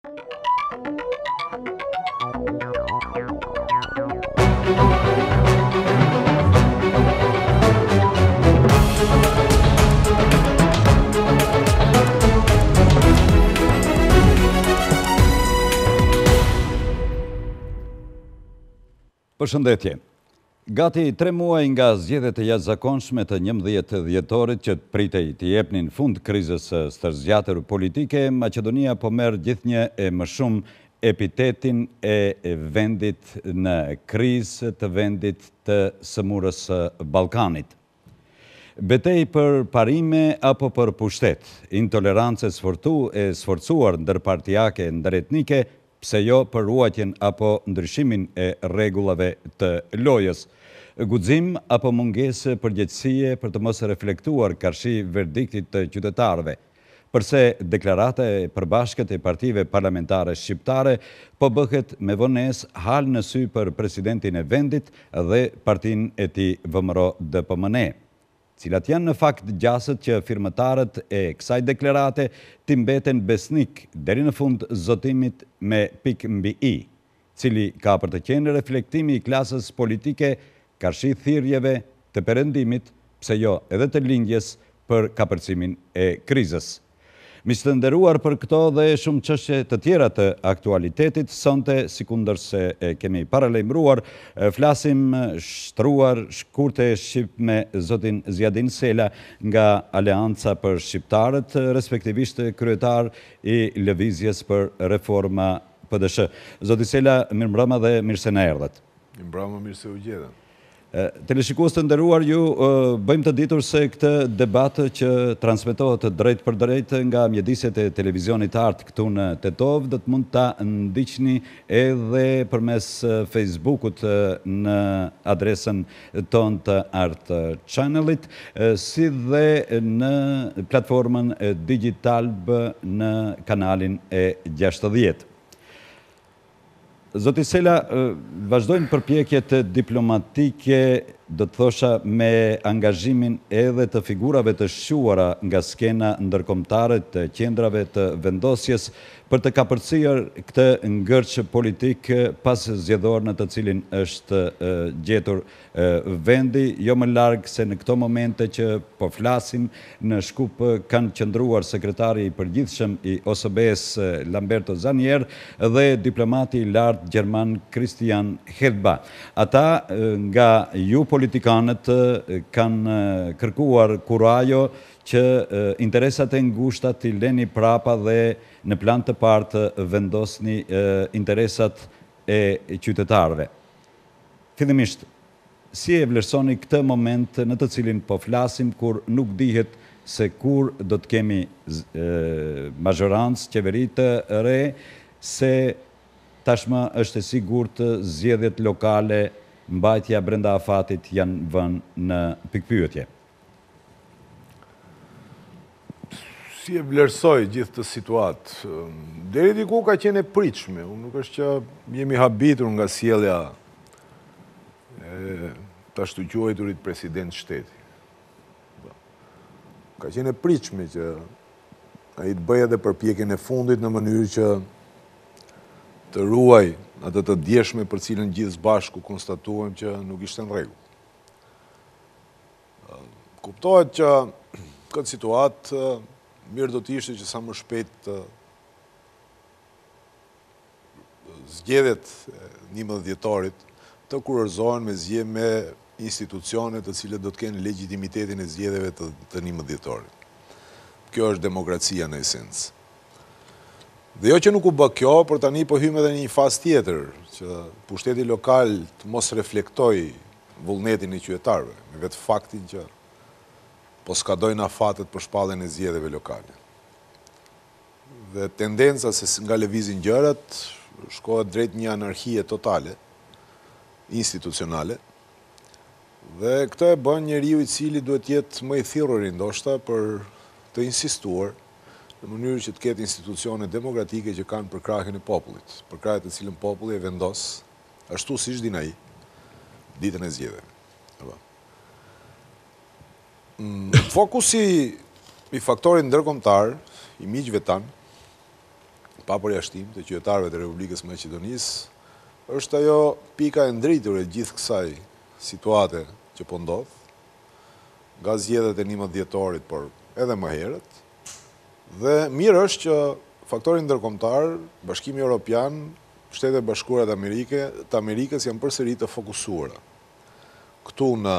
Përshëndetje. Gati 3 muaj nga zgjedhjet e jashtëzakonshme të 11 dhjetorit që pritej të jepnin fund krizës së stërzgjatur politike, Maqedonia po merr gjithnjë e më shumë epitetin e vendit në krizë, të vendit të sëmurës së Ballkanit. Betej për parime apo për pushtet, intolerancë e sforcuar ndërpartijake ndëretnike, pse jo për ruajtjen apo ndryshimin e rregullave të lojës, guxim apo mungesë përgjegjësie për të mos reflektuar karshi verdiktit të qytetarëve, përse deklarata e përbashkët e partive parlamentare shqiptare po bëhet me vonesë hal në sy për presidentin e vendit dhe partinë e tij VMRO-DPMNE, cilat janë në fakt gjasët që firmëtarët e kësaj deklarate t'i mbeten besnik deri në fund zotimit me pikë mbi i, cili ka për të qenë reflektimi i klasës politike karshi thirrjeve të perëndimit, pse jo edhe të lindjes për kapërcimin e krizës. Miq të nderuar, për këto dhe shumë çështje të tjera të aktualitetit, sonte, sikundër se e kemi paralajmëruar, flasim shtruar shkurte shqip me zotin Zjadin Sela nga Aleanca për Shqiptarët, respektivisht kryetar i Lëvizjes për Reforma PDSH. Zoti Sela, mirëmbrëma dhe mirë se na erdhët. Mirëmbrëma, mirë se u gjetëm. Teleshikues të nderuar, ju bëjmë të ditur se këtë debat që transmetohet drejt për drejt nga mjediset e televizionit Art këtu në Tetov, do të mund ta ndiqni edhe përmes Facebookut në adresën tonë të Art Channelit, si dhe në platformën Digitalb në kanalin e 60. Zoti Sela, vazhdojnë përpjekjet diplomatike, do të thosha, me angazhimin edhe të figurave të shquara nga skena ndërkombëtare të qendrave të vendosjes për të kapërcyer këtë ngërç politik pas zgjedhor në të cilin është gjetur vendi, jo më larg se në këto momente që po flasim, në Shkup kanë qëndruar sekretari i përgjithshëm i OSBE-s Lamberto Zanier dhe diplomati i lartë gjerman Christian Hedba. Ata nga ju politikanët kanë kërkuar kurajo që interesat e ngushta t'i leni prapa dhe në plan të parë vendosni interesat e qytetarëve. Fillimisht, si e vlerësoni këtë moment në të cilin po flasim, kur nuk dihet se kur do të kemi mazhorancë, qeveri të re, se tashmë është e sigurt zgjedhjet lokale, mbajtja brenda afatit janë vënë në pikpyetje. Si e vlerësoj gjithë të situatë? Deri diku ka qenë e pritshme. Unë nuk është që jemi habitur nga sjellja e të ashtu quajturit president shteti. Ka qenë e pritshme që ai të bëjë edhe përpjekjen e fundit në mënyrë që të ruaj atë të djeshme për cilën gjithë bashku konstatuam që nuk ishte në rregull. Kuptohet që këtë situatë mirë do të ishte që sa më shpejt zgjedhjet 11 dhjetorit të kurorzohen me zgjedhje me institucione të cilët do të kenë legjitimitetin e zgjedhjeve të 11 dhjetorit. Kjo është demokracia në esencë. Dhe jo që nuk u bë kjo, por tani po hymë edhe në një fazë tjetër, që pushteti lokal të mos reflektoj vullnetin e qytetarëve, me vetë faktin që po skadojnë afatet për shpalljen e zgjedhjeve lokale. Dhe tendenca se nga lëvizin gjërat shkohet drejt një anarhie totale, institucionale, dhe këtë e bën njeriu i cili duhet jetë më i thirrur ndoshta për të insistuar në mënyrë që të ketë institucione demokratike që kanë përkrahjen e popullit, përkrahje të cilën populli e vendos ashtu siç din ai ditën e zgjedhjeve. Fokusi i faktorit ndërkombëtar, i miqve tanë, pa përjashtim të qytetarëve të Republikës Maqedonisë, është ajo pika e ndritur e gjithë kësaj situate që po ndodh, nga zgjedhjet e 11 dhjetorit, por edhe më herët. Dhe mirë është që faktori ndërkombëtar, Bashkimi Evropian, Shtetet e Bashkuara të Amerikës janë përsëri të fokusuara këtu në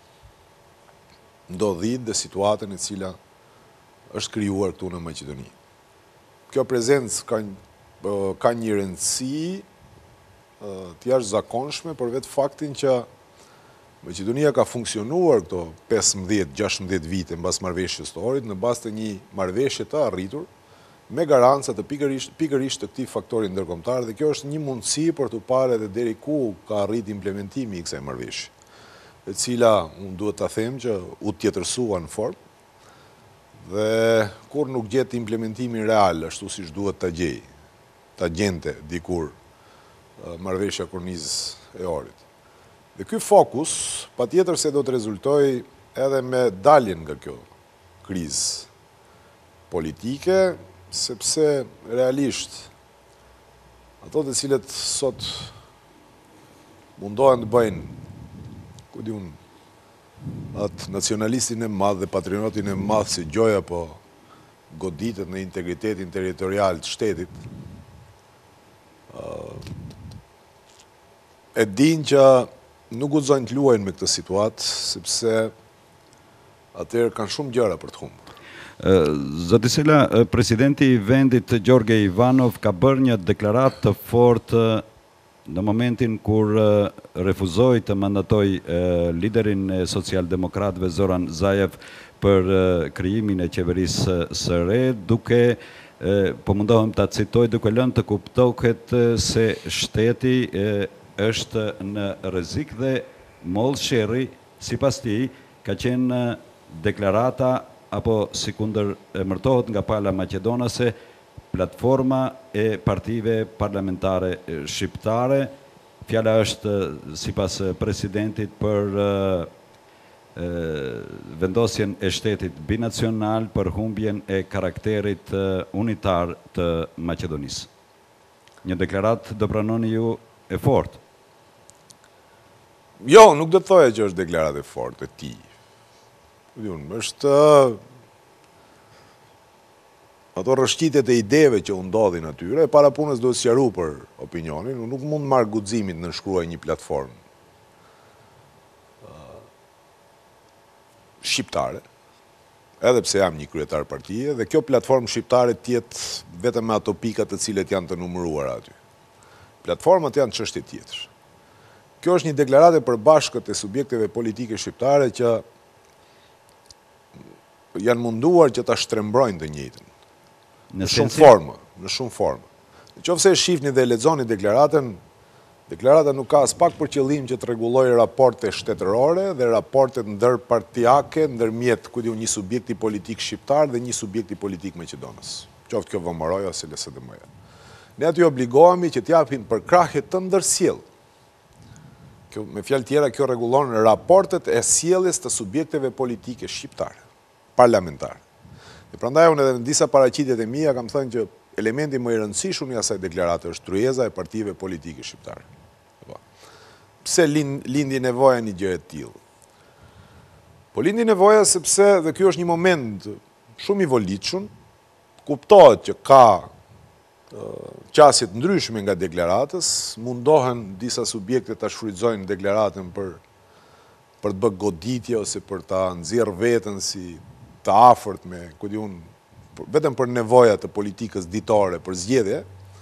ndodhit dhe situatën e cila është krijuar këtu në Maqedoni. Kjo prezencë ka një rëndësi të jashtëzakonshme për vetë faktin që Maqedonia ka funksionuar këto 15-16 vite mbas marrëveshjes së Ohrit në bazë të një marrëveshje të arritur me garanca të pikërisht të këtij faktori ndërkombëtar, dhe kjo është një mundësi për të parë edhe deri ku ka arrit implementimi i kësaj marrëveshje, e cila unë duhet ta them që u tjetërsua në formë, dhe kur nuk gjet implementimin real ashtu siç duhet ta gjente dikur marrëveshja Kornizës e Ohrit. Dhe ky fokus patjetër se do të rezultojë edhe me daljen nga kjo krizë politike, sepse realisht ato të cilët sot mundohen të bëjnë, ku di unë, atë nacionalistin e madh dhe patriotin e madh si Gjoja, po goditet në integritetin territorial të shtetit, e din që nuk guxojnë të luajnë me këtë situatë, sepse atëherë kanë shumë gjëra për të humbur. Zoti Sela, presidenti i vendit Gjorge Ivanov ka bërë një deklaratë të fortë në momentin kur refuzoi të mandatoj liderin e socialdemokratëve Zoran Zaev për krijimin e qeverisë së re, duke po mundohem ta citoj, duke lënë të kuptohet se shteti është në rrezik dhe mollë sherrri, sipas tij, ka qenë deklarata apo sikundër emërtohet nga pala maqedonase platforma e partive parlamentare shqiptare. Fjala është, sipas presidentit, për vendosjen e shtetit binacional, për humbjen e karakterit unitar të Maqedonisë. Një deklaratë do pranoni ju e fortë? Jo, nuk do të thoja që është deklaratë e fortë e tij. Është ato rrëshqitet e ideve që u ndodhin atyre, e para punës duhet sqaru për opinionin, unë nuk mund marr guximin në shkruaj një platformë shqiptare, edhe pse jam një kryetar partie, dhe kjo platformë shqiptare tjetë vetëm me ato pikat të cilet janë të numëruar aty. Platformat janë çështje tjetër. Kjo është një deklaratë e përbashkët e subjekteve politike shqiptare që janë munduar që ta shtrembrojnë të njëjtën. Në shumë formë. Nëse e shihni dhe lexoni deklaratën, deklarata nuk ka as pak për qëllim që të rregullojë raporte shtetërore dhe raportet ndërpartiake ndërmjet një subjekti politik shqiptar dhe një subjekti politik maqedonës. Qoftë kjo VMRO ose LSDM-ja. Ne aty obligohemi që t'japim për krahje të ndërsjell. Me fjalë tjera, kjo rregullon raportet e sjelljes të subjekteve politike shqiptare, parlamentare. Dhe prandaj unë edhe në disa paraqitjet e mia kam thënë që elementi më i rëndësishëm i asaj deklarate është tryeza e partive politike shqiptare. Pse lindi nevoja një gjë e tillë? Po lindi nevoja sepse, dhe ky është një moment shumë i volitshëm, kuptohet që ka qasje të ndryshme nga deklaratës, mundohen disa subjekte ta shfrytëzojnë deklaratën për të bërë goditje ose për ta nxjerrë veten si të afërt me, vetëm për nevoja të politikës ditore për zgjedhje,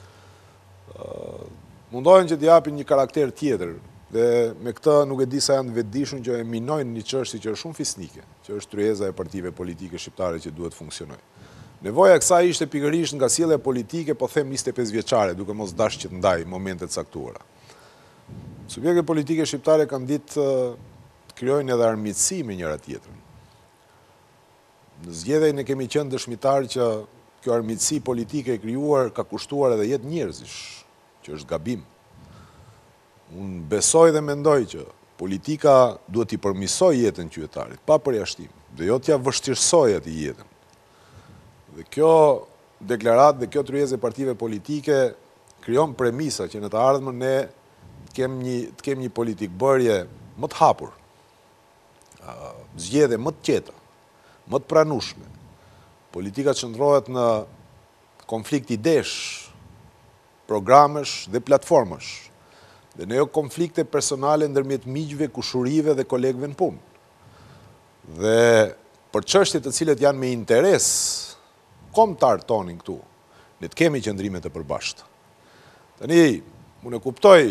mundohen që t'i japin një karakter tjetër, dhe me këtë nuk e di sa janë të vetëdijshëm që e minojnë një çështje që është shumë fisnike, që është tryeza e partive politike shqiptare që duhet funksionojë. Nevoja e kësaj ishte pikërisht nga sjellja politike, po them 25 vjeçare, duke mos dash që të ndaj momentet caktuara. Subjektet politike shqiptare kanë ditë të krijojnë edhe armiqësi me njëra tjetrën. Në zgjedhjen ne kemi qenë dëshmitar që kjo armiqësi politike e krijuar ka kushtuar edhe jetë njerëzish, që është gabim. Unë besoj dhe mendoj që politika duhet t'i përmirësojë jetën qytetarit, pa përjashtim, dhe jo t'ia vështirësojë atij jetën. Dhe kjo deklarat dhe kjo tryezë e partive politike krijon premisa që në të ardhmen ne të kemi një politikë bërje më të hapur, zgjedhje më të qeta, më të pranueshme. Politika qëndrohet në konflikt idesh, programesh dhe platformash, dhe në jo konflikte personale ndërmjet miqve, kushurive dhe kolegëve në punë. Dhe për çështjet të cilet janë me interes kombëtar tonin këtu, ne të kemi qëndrime të përbashkëta. Tani, unë e kuptoj,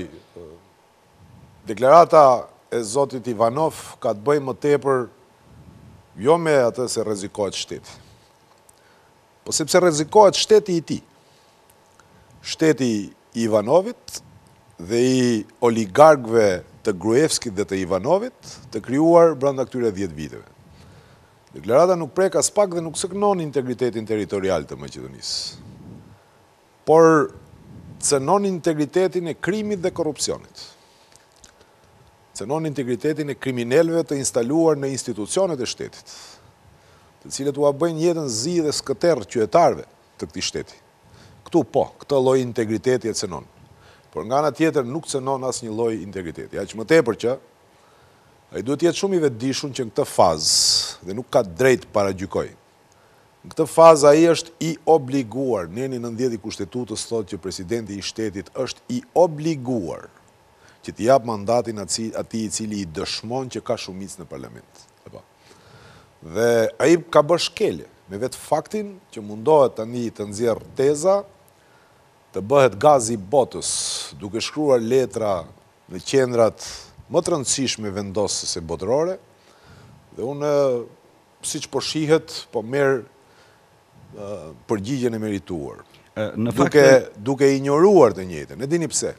deklarata e zotit Ivanov ka të bëjë më tepër jo me atë se rrezikohet shteti, po sepse rrezikohet shteti i tij. Shteti i Ivanovit dhe i oligarkëve të Gruevskit dhe të Ivanovit të krijuar brenda këtyre 10 viteve. Deklarata nuk prek as pak dhe nuk cënon integritetin territorial të Maqedonisë, por cënon integritetin e krimit dhe korrupsionit. Cënon integritetin e kriminalëve të instaluar në institucionet e shtetit, të cilët ua bëjnë jetën zi dhe skëterr qytetarëve të këtij shteti. Këtu po, këtë lloj integriteti e cënon. Por nga ana tjetër nuk cënon asnjë lloj integriteti. Aq më tepër që ai duhet të jetë shumë i vetëdijshëm që në këtë fazë dhe nuk ka drejt paragjykoj. Në këtë fazë ai është i obliguar, neni 90 i Kushtetutës thotë që presidenti i shtetit është i obliguar që t'i jap mandatin atij i cili i dëshmon që ka shumicë në parlament. Dhe ai ka bërë shkelje me vetë faktin që mundohet tani të nxjerrë teza, të bëhet gazi i botës, duke shkruar letra në qendrat më të rëndësishme vendosëse botërore, dhe unë, siç po shihet, po merr përgjigjen e merituar. Duke ignoruar të njëjtën. E dini pse?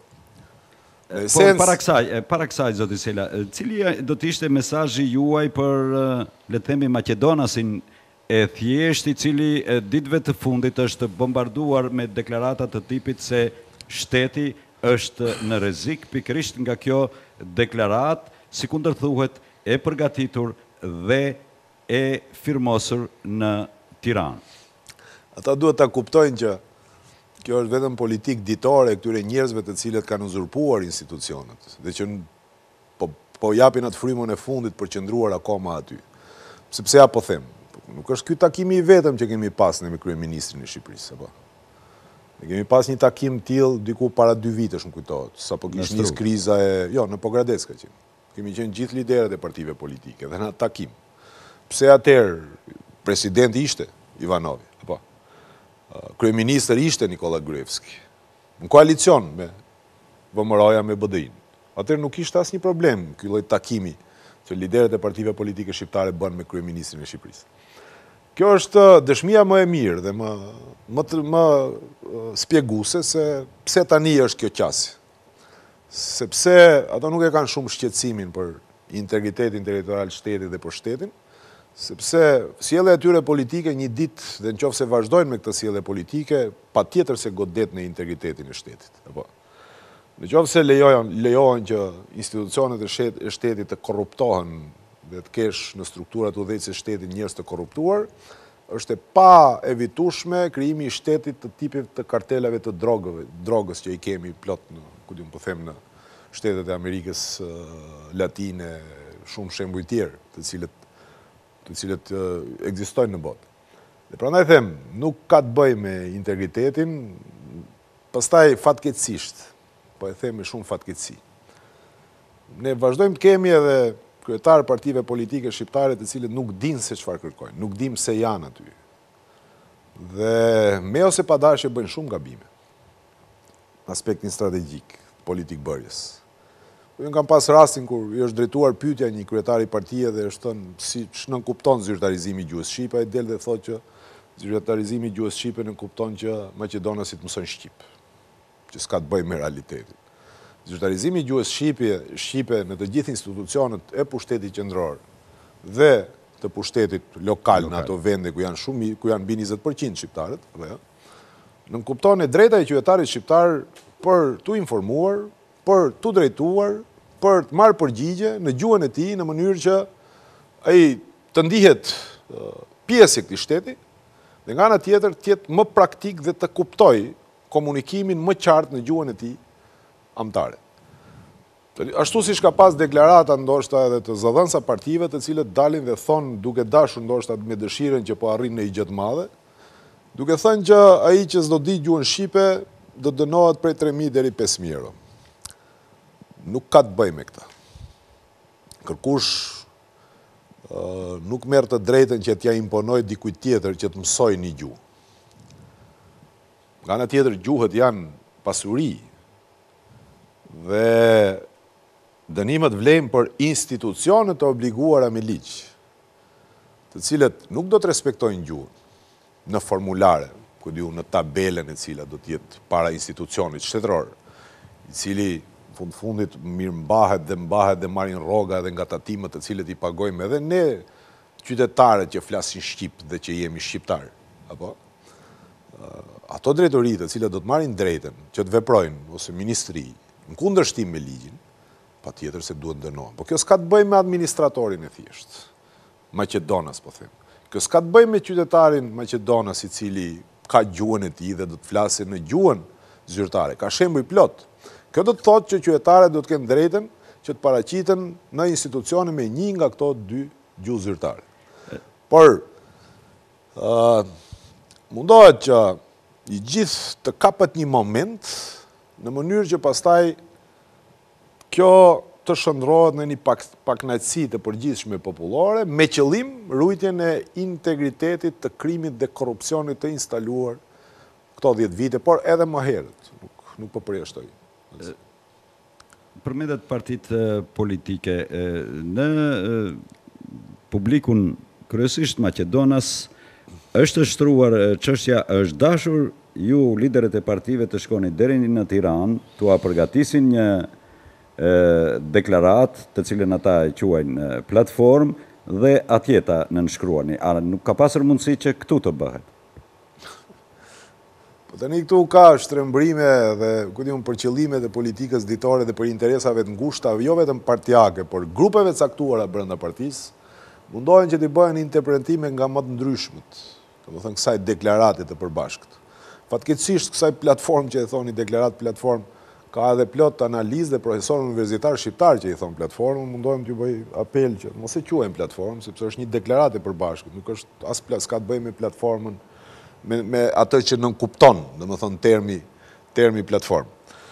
Para kësaj, zoti Sela, cili do të ishte mesazhi juaj për, le të themi, Maqedonasin e thjesht i cili ditëve të fundit është bombarduar me deklarata të tipit se shteti është në rrezik pikërisht nga kjo deklarat, si kundërthuhet e përgatitur dhe e firmosur në Tiranë. Ata duhet ta kuptojnë që kjo është vetëm politikë ditore e këtyre njerëzve të cilët kanë uzurpuar institucionet dhe që po japin atë frymën e fundit për qëndruar akoma aty. Sepse ja po them, nuk është ky takimi i vetëm që kemi pas ne me kryeministrin e Shqipërisë, apo. Ne kemi pas një takim tillë diku para 2 vitesh, më kujtohet, sapo kishte nis kriza në Pogradec ka qenë. Kemi qenë gjithë liderët e partive politike dhe në atë takim. Pse atëherë presidenti ishte Ivanovi, apo. Kryeministër ishte Nikola Gruevski. Në koalicion me VMRO-ja me BDI-n. Atëherë nuk ishte asnjë problem ky lloj takimi që liderët e partive politike shqiptare bën me kryeministrin e Shqipërisë. Kjo është dëshmia më e mirë dhe më spjeguese se pse tani është kjo qasje. Sepse ato nuk e kanë shumë shqetësimin për integritetin territorial të shtetit dhe për shtetin, sepse sjellja e tyre politike një ditë dhe nëse vazhdojnë me këtë sjellje politike, patjetër se godet në integritetin e shtetit, apo. Nëse lejohen që institucionet e shtetit të korruptohen dhe të kesh në strukturat udhëheqëse të shtetit njerëz të korruptuar, është e pa evitueshme krijimi i shtetit të tipit të kartelave të drogës që i kemi plot në shtetet e Amerikës Latine, shumë shembuj tjerë, të cilët ekzistojnë në botë. Dhe prandaj them, nuk ka të bëjë me integritetin, pastaj fatkeqësisht, po e them me shumë fatkeqësi. Ne vazhdojmë të kemi edhe kryetarë partive politike shqiptare të cilët nuk dinë se çfarë kërkojnë, nuk dimë se janë aty. Dhe me ose pa dashje bëjnë shumë gabime në aspektin strategjik, politik bërjes. Unë kam pas rastin kur i është drejtuar pyetja një kryetari partie dhe është thënë si nënkupton zyrtarizimi i gjuhës shqipe, ai del dhe thotë që zyrtarizimi i gjuhës shqipe nënkupton që maqedonasit mësojnë shqip, që s'ka të bëjë me realitetin. Zyrtarizimi i gjuhës shqipe në të gjithë institucionet e pushtetit qendror dhe të pushtetit lokal në ato vende ku janë mbi 20% shqiptarët, nënkupton e drejta e qytetarit shqiptar për t'u informuar, për t'u drejtuar, për të marrë përgjigje në gjuhën e tij në mënyrë që ai të ndihet pjesë e këtij shteti, Dhe nga ana tjetër tjetë më praktik dhe të kuptoj komunikimin më qartë në gjuhën e tij amtare. Ashtu siç ka pas deklarata ndoshta edhe të zëdhënësa partive, të cilët dalin dhe thonë duke dashur ndoshta me dëshirën që po arrin në një gjë të madhe, duke thënë që ai që s'do di gjuhën shqipe do dënohet prej 3.000 deri 5.000 euro. Nuk ka të bëjë me këtë. Kërkush nuk merr të drejtën që t'ja imponoj dikujt tjetër që të mësoj një gjuhë. Nga ana tjetër, gjuhët janë pasuri dhe dënimet vlen për institucionet të obliguara me ligj, të cilët nuk do të respektojnë gjuhën në formulare, në tabelen e cila do t'jetë para institucionit shtetëror, i cili fundit mirë mbahet dhe marrin rroga dhe nga tatimet të cilët i pagojmë edhe ne qytetarët që flasin shqip dhe që jemi shqiptar. Apo? Ato drejtori të cilët do të marrin drejtën që të veprojnë ose ministri në kundërshtim me ligjin, patjetër se duhet dënohen. Po kjo s'ka të bëjë me administratorin e thjesht, Maqedonas po them. Kjo s'ka të bëjë me qytetarin Maqedonas i cili ka gjuhën e tij dhe do të flasë në gjuhën zyrtare. Ka shembuj plot. Kjo do të thotë që qytetarët do të kenë drejtën që të paraqiten në institucione me një nga këto dy gjuhë zyrtare. Por mundohet që i gjithë të kapet një moment në mënyrë që pastaj kjo të shndrohet në një pakënaqësi të përgjithshme popullore me qëllim ruajtjen e integritetit të krimit dhe korrupsionit të instaluar këto 10 vite, por edhe më herët, nuk po përjashtoj. Përmendet partitë politike në publikun kryesisht Maqedonas është shtruar çështja, është dashur ju liderët e partive të shkoni deri në Tiranë, t'ua përgatisin një deklarat të cilën ata e quajnë platformë dhe atje ta nënshkruani. A nuk ka pasur mundësi që këtu të bëhet? Po tani këtu ka shtrembrime dhe për qëllimet e politikës ditore dhe për interesave të ngushta, jo vetëm partijake, por grupeve caktuara brenda partisë, mundohen që t'i bëhen interpretime nga më të ndryshmet, domethënë kësaj deklarate të përbashkët. Fatkeqësisht kësaj platformë që e thoni deklarat platformë, ka edhe plot analizë dhe profesorë universitar shqiptar që i thon platformë, mundohem t'ju bëj apel që mos e quajmë platformë, sepse është një deklaratë e përbashkët, nuk është as s'ka të bëjë me platformën, me atë që nënkupton, domethënë termi platformë.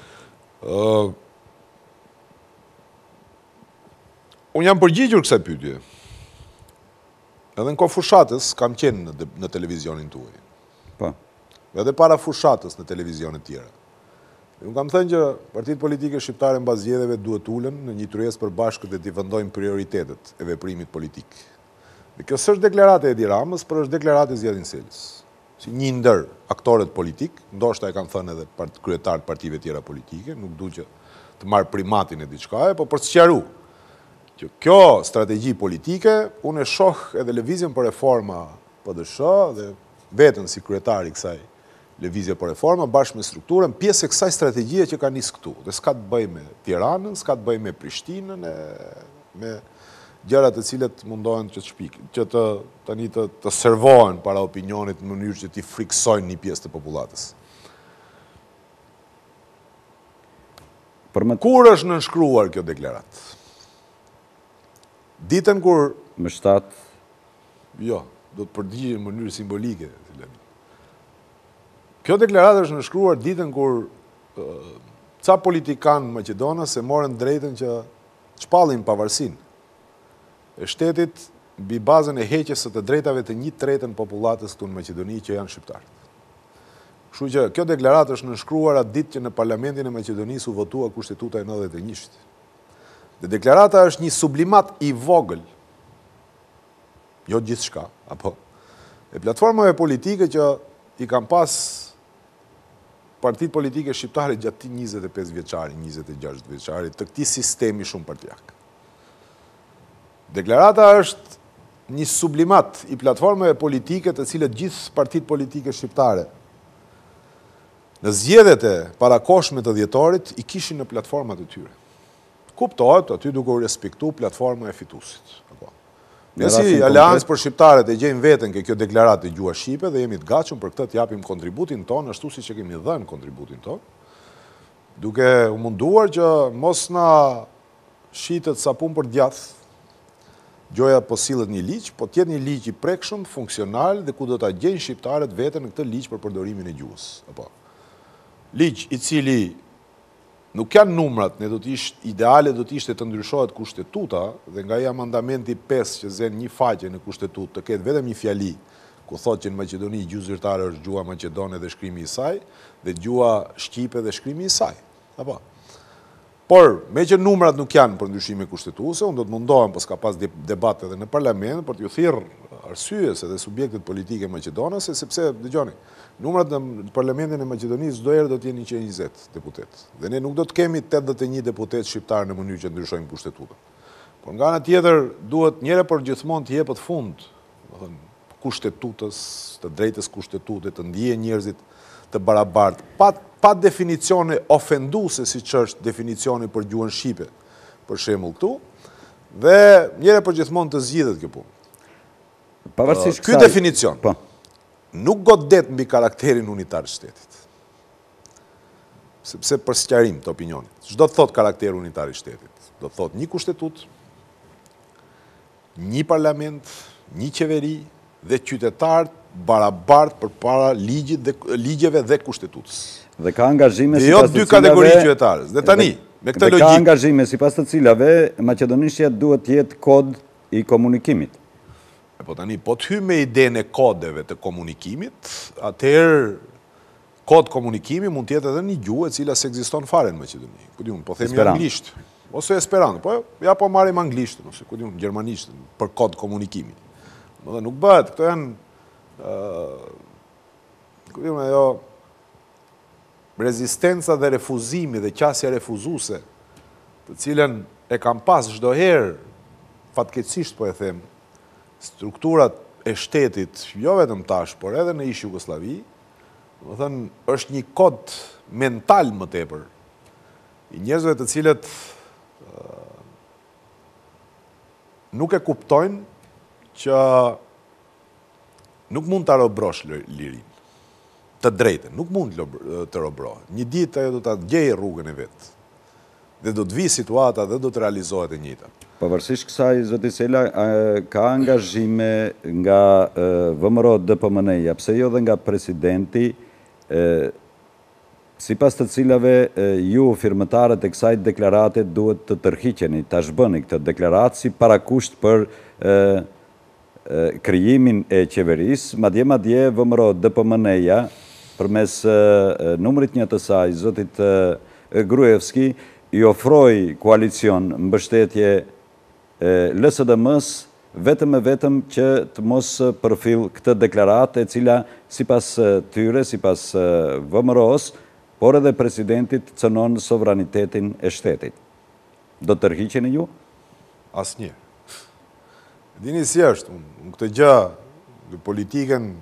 Unë jam përgjigjur kësaj pyetje. Edhe në kohë fushatës kam qenë në televizionin tuaj. Po. Edhe para fushatës në televizionet tjera. Unë kam thënë që partitë politike shqiptare mbas zgjedhjeve duhet ulen në një tryezë përbashkët dhe t'i vendojnë prioritetet e veprimit politik. Dhe kjo s'është deklarate e Edi Ramës, por është deklarate e Zjedhin Selës. Si një ndër aktorët politik, ndoshta e kanë thënë edhe kryetarët partive tjera politike, nuk du që të marrë primatin e diçkaje, po për të sqaruar që kjo strategji politike, unë e shoh edhe lëvizjen për reforma PDSH dhe vetën si kryetari kësaj lëvizje për reforma, bashkë me strukturën, pjesë e kësaj strategjie që ka nisë këtu. Dhe s'ka të bëj me Tiranën, s'ka të bëj me Prishtinën, me gjërat të cilët mundohen që të servohen para opinionit në mënyrë që t'i friksojnë një pjesë të popullatës. Kur është nënshkruar kjo deklarat? Ditën kur... Më 7? Jo, do të përgjigje në mënyrë simbolike. Kjo deklarat është nënshkruar ditën kur ca politikanë Maqedonas se morën drejtën që shpallin pavarësinë e shtetit mbi bazën e heqjes së të drejtave të 1/3 popullatës këtu në Maqedoni që janë shqiptarët. Kështu që kjo deklaratë është nënshkruar atë ditë që në Parlamentin e Maqedonisë u votua Kushtetuta e 91-shit. Dhe deklarata është një sublimat i vogël, jo gjithçka, apo e platformave politike që i kanë pas partitë politike shqiptare gjatë 25 vjeçari, 26 vjeçari të këtij sistemi shumë partijak. Deklarata është një sublimat i platformave politike të cilët gjithë partitë politike shqiptare në zgjedhjet e parakohshme të dhjetorit i kishin në platformat e tyre. Kuptohet, aty duke u respektu platforma e fituesit. Ne si Aleancë për Shqiptarët e gjejmë veten ke kjo deklaratë e Gjua Shqipe dhe jemi të gatshëm për këtë të japim kontributin tonë, ashtu siç e kemi dhënë kontributin tonë, duke u munduar që mos na shitet sapun për djath, gjoja po sillet një ligj, po tjetë një ligj i prekshëm, funksional dhe ku do ta gjejnë shqiptarët veten në këtë ligj për përdorimin e gjuhës. Apo. Ligj i cili nuk janë numrat, ne do të ishte ideale do të ishte të ndryshohet kushtetuta dhe nga amandamenti 5 që zen një faqe në kushtetutë të ketë vetëm një fjali ku thotë që në Maqedoni gjuhë zyrtare është gjua maqedone dhe shkrimi i saj dhe gjua shqipe dhe shkrimi i saj. Apo. Por, me që numrat nuk janë për ndryshime kushtetuse, unë do të mundohem, pas ka pas debate edhe në parlament, për t'ju thirrë arsyes edhe subjektet politike maqedonase, sepse, dëgjoni, numrat në parlamentin e Maqedonisë çdo herë do të jenë 120 deputet. Dhe ne nuk do të kemi 81 deputet shqiptar në mënyrë që ndryshojmë kushtetutën. Por nga ana tjetër, duhet njëherë për gjithmonë të jepet fund, kushtetutës, të drejtës kushtetute, të ndihen njerëzit të barabartë, pa definicione ofenduese si që është definicioni për gjuhën shqipe, për shembull këtu, dhe njëherë për gjithmonë të zgjidhet kjo punë. Pavarësisht ky definicion nuk godet mbi karakterin unitar të shtetit. Sepse për sqarim të opinionit, ç'do të thotë karakteri unitar i shtetit? Do të thotë një kushtetutë, një parlament, një qeveri dhe qytetarët barabartë përpara ligjeve dhe kushtetutës. Dhe ka angazhime dhe jo dy kategori qytetarës. Dhe tani, me këtë logjikë. Ka angazhime sipas të cilave Maqedonisja duhet të jetë kod i komunikimit. Po tani, po të hyjmë me idenë e kodeve të komunikimit, atëherë kod komunikimi mund të jetë edhe një gjuhë e cila s'ekziston fare në Maqedoni. Ku diun, po themi anglisht ose esperanto, po ja po marrim anglisht ose ku diun gjermanisht për kod komunikimi. Domethënë nuk bëhet, këto janë ku diun ajo rezistenca dhe refuzimi dhe qasja refuzuese, të cilën e kam pas çdo herë, fatkeqësisht po e them, strukturat e shtetit, jo vetëm tash, por edhe në ish Jugosllavi, domethënë është një kod mental më tepër i njerëzve të cilët nuk e kuptojnë që nuk mund të robrosh lirin, të drejtën, nuk mund të robrohet. Një ditë ajo do të gjejë rrugën e vetë, dhe do të vi situata dhe do të realizohet e njëjta. Pavarësisht kësaj, zoti Sela, ka angazhime nga VMRO DPMN-ja, pse jo dhe nga presidenti, sipas të cilave ju firmëtarët e kësaj deklarate duhet të tërhiqeni, ta zhbëni këtë deklaratë si parakusht për krijimin e qeverisë, madje VMRO DPMN-ja përmes numrit 1 të saj, zotit Gruevski, i ofroi koalicion mbështetje LSDM-s vetëm që të mos përfill këtë deklaratë e cila sipas tyre, sipas VMRO-s, por edhe presidentit cënon sovranitetin e shtetit. Do të tërhiqeni ju? Asnjë. Dini si është, unë këtë gjë, politikën,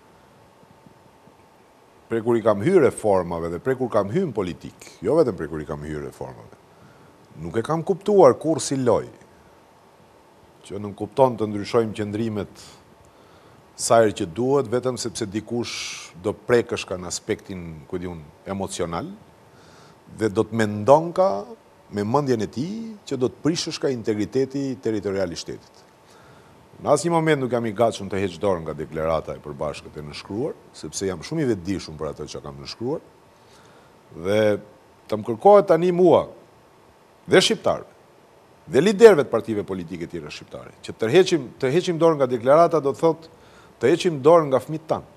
prej kur i kam hyrë reformave dhe prej kur kam hyrë në politikë, jo vetëm prej kur i kam hyrë reformave, nuk e kam kuptuar kur si loj, që nuk kupton të ndryshojmë qëndrimet sajrë që duhet, vetëm sepse dikush do prekësh ka në aspektin emocional, dhe do të mendon ka me mendjen e tij që do të prishësh ka integriteti territorial i shtetit. Në asnjë moment nuk jam i gatshëm të heq dorë nga deklarata e përbashkët e nënshkruar, sepse jam shumë i vetëdijshëm për atë që kam nënshkruar, dhe të më kërkohet tani mua, dhe shqiptarëve, dhe liderëve të partive politike tjera shqiptare, që të heqim dorë nga deklarata do të thotë të heqim dorë nga fëmijët tanë.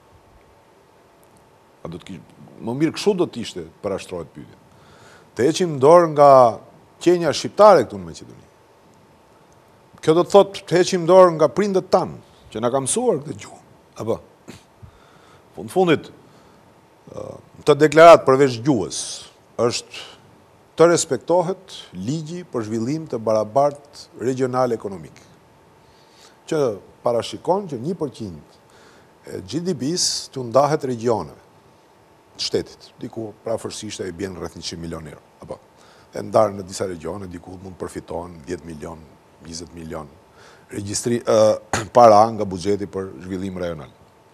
Më mirë kështu do të ishte parashtrohet pyetja. Të heqim dorë nga qenja shqiptare këtu në Maqedoni. Kjo do të thotë të heqim dorë nga prindët tanë, që na ka mësuar këtë gjuhë. Apo, në fundit, të deklarat përveç gjuhës, është të respektohet ligji për zhvillim të barabartë regional ekonomik, që parashikon që 1% e GDP-s të ndahet regioneve, të shtetit, diku prafërsisht e bjen rreth 100 milion euro. Apo, e ndarë në disa regione, diku mund përfitohen 10 milion, 20 milion. para nga buxheti për zhvillim rajonal.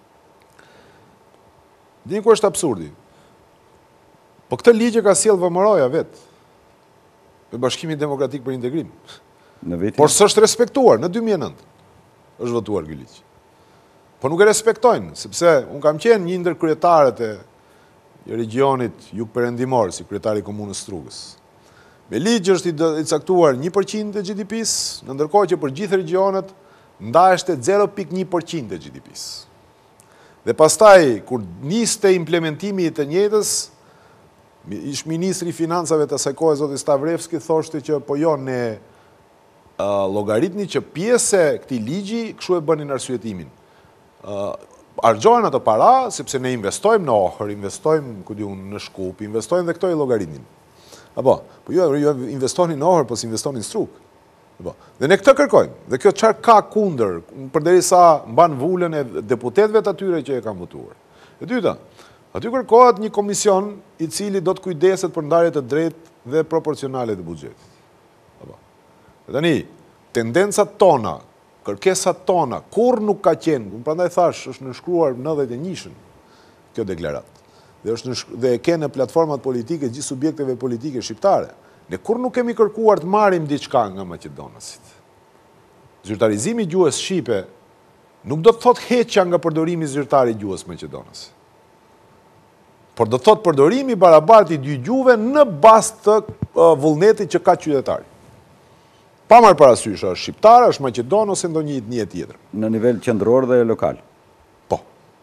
Dini ku është absurdi? Po këtë ligj ka sjell VMRO-ja vetë, me Bashkimin Demokratik për Integrim. Por s'është respektuar në 2009. Është votuar ky ligj. Po nuk e respektojnë, sepse unë kam qenë një ndër kryetarët e regionit jugperëndimor, si kryetari i komunës Strugës. Me ligj është i caktuar 1% e GDP-s, në ndërkohë që për gjithë regionet ndaheshte 0.1% e GDP-s. Dhe pastaj, kur niste implementimi i të njëjtës, ish ministri i financave të asaj kohe, zoti Stavrevski, thoshte që po jo ne llogaritni që pjesë e këtij ligji kështu e bënin arsyetimin. Argjohen ato para, sepse ne investojmë në Ohër, investojmë në Shkup, investojmë dhe këto i llogaritnin. Apo, po ju investoni në Ohër, po si investoni në Strugë. Dhe ne këtë kërkojmë. Dhe kjo çfarë ka kundër, përderisa mban vulën e deputetëve të atyre që e kanë votuar. E dyta, aty kërkohet një komision i cili do të kujdeset për ndarje të drejtë dhe proporcionale të buxhetit. Dhe tani, tendencat tona, kërkesat tona, kur nuk ka qenë, prandaj thash, është nënshkruar 91-shën kjo deklarat. Dhe e ke në platformat politike gjithë subjekteve politike shqiptare. Ne kur nuk kemi kërkuar të marrim diçka nga maqedonasit. Zyrtarizimi i gjuhës shqipe nuk do të thotë heqja nga përdorimi zyrtar i gjuhës maqedonase. Por do të thotë përdorimi barabartë i dy gjuhëve në bazë të vullnetit që ka qytetari. Pa marrë parasysh, është shqiptar, është maqedon ose ndonjë etnie tjetër. Në nivel qendror dhe lokal. Po.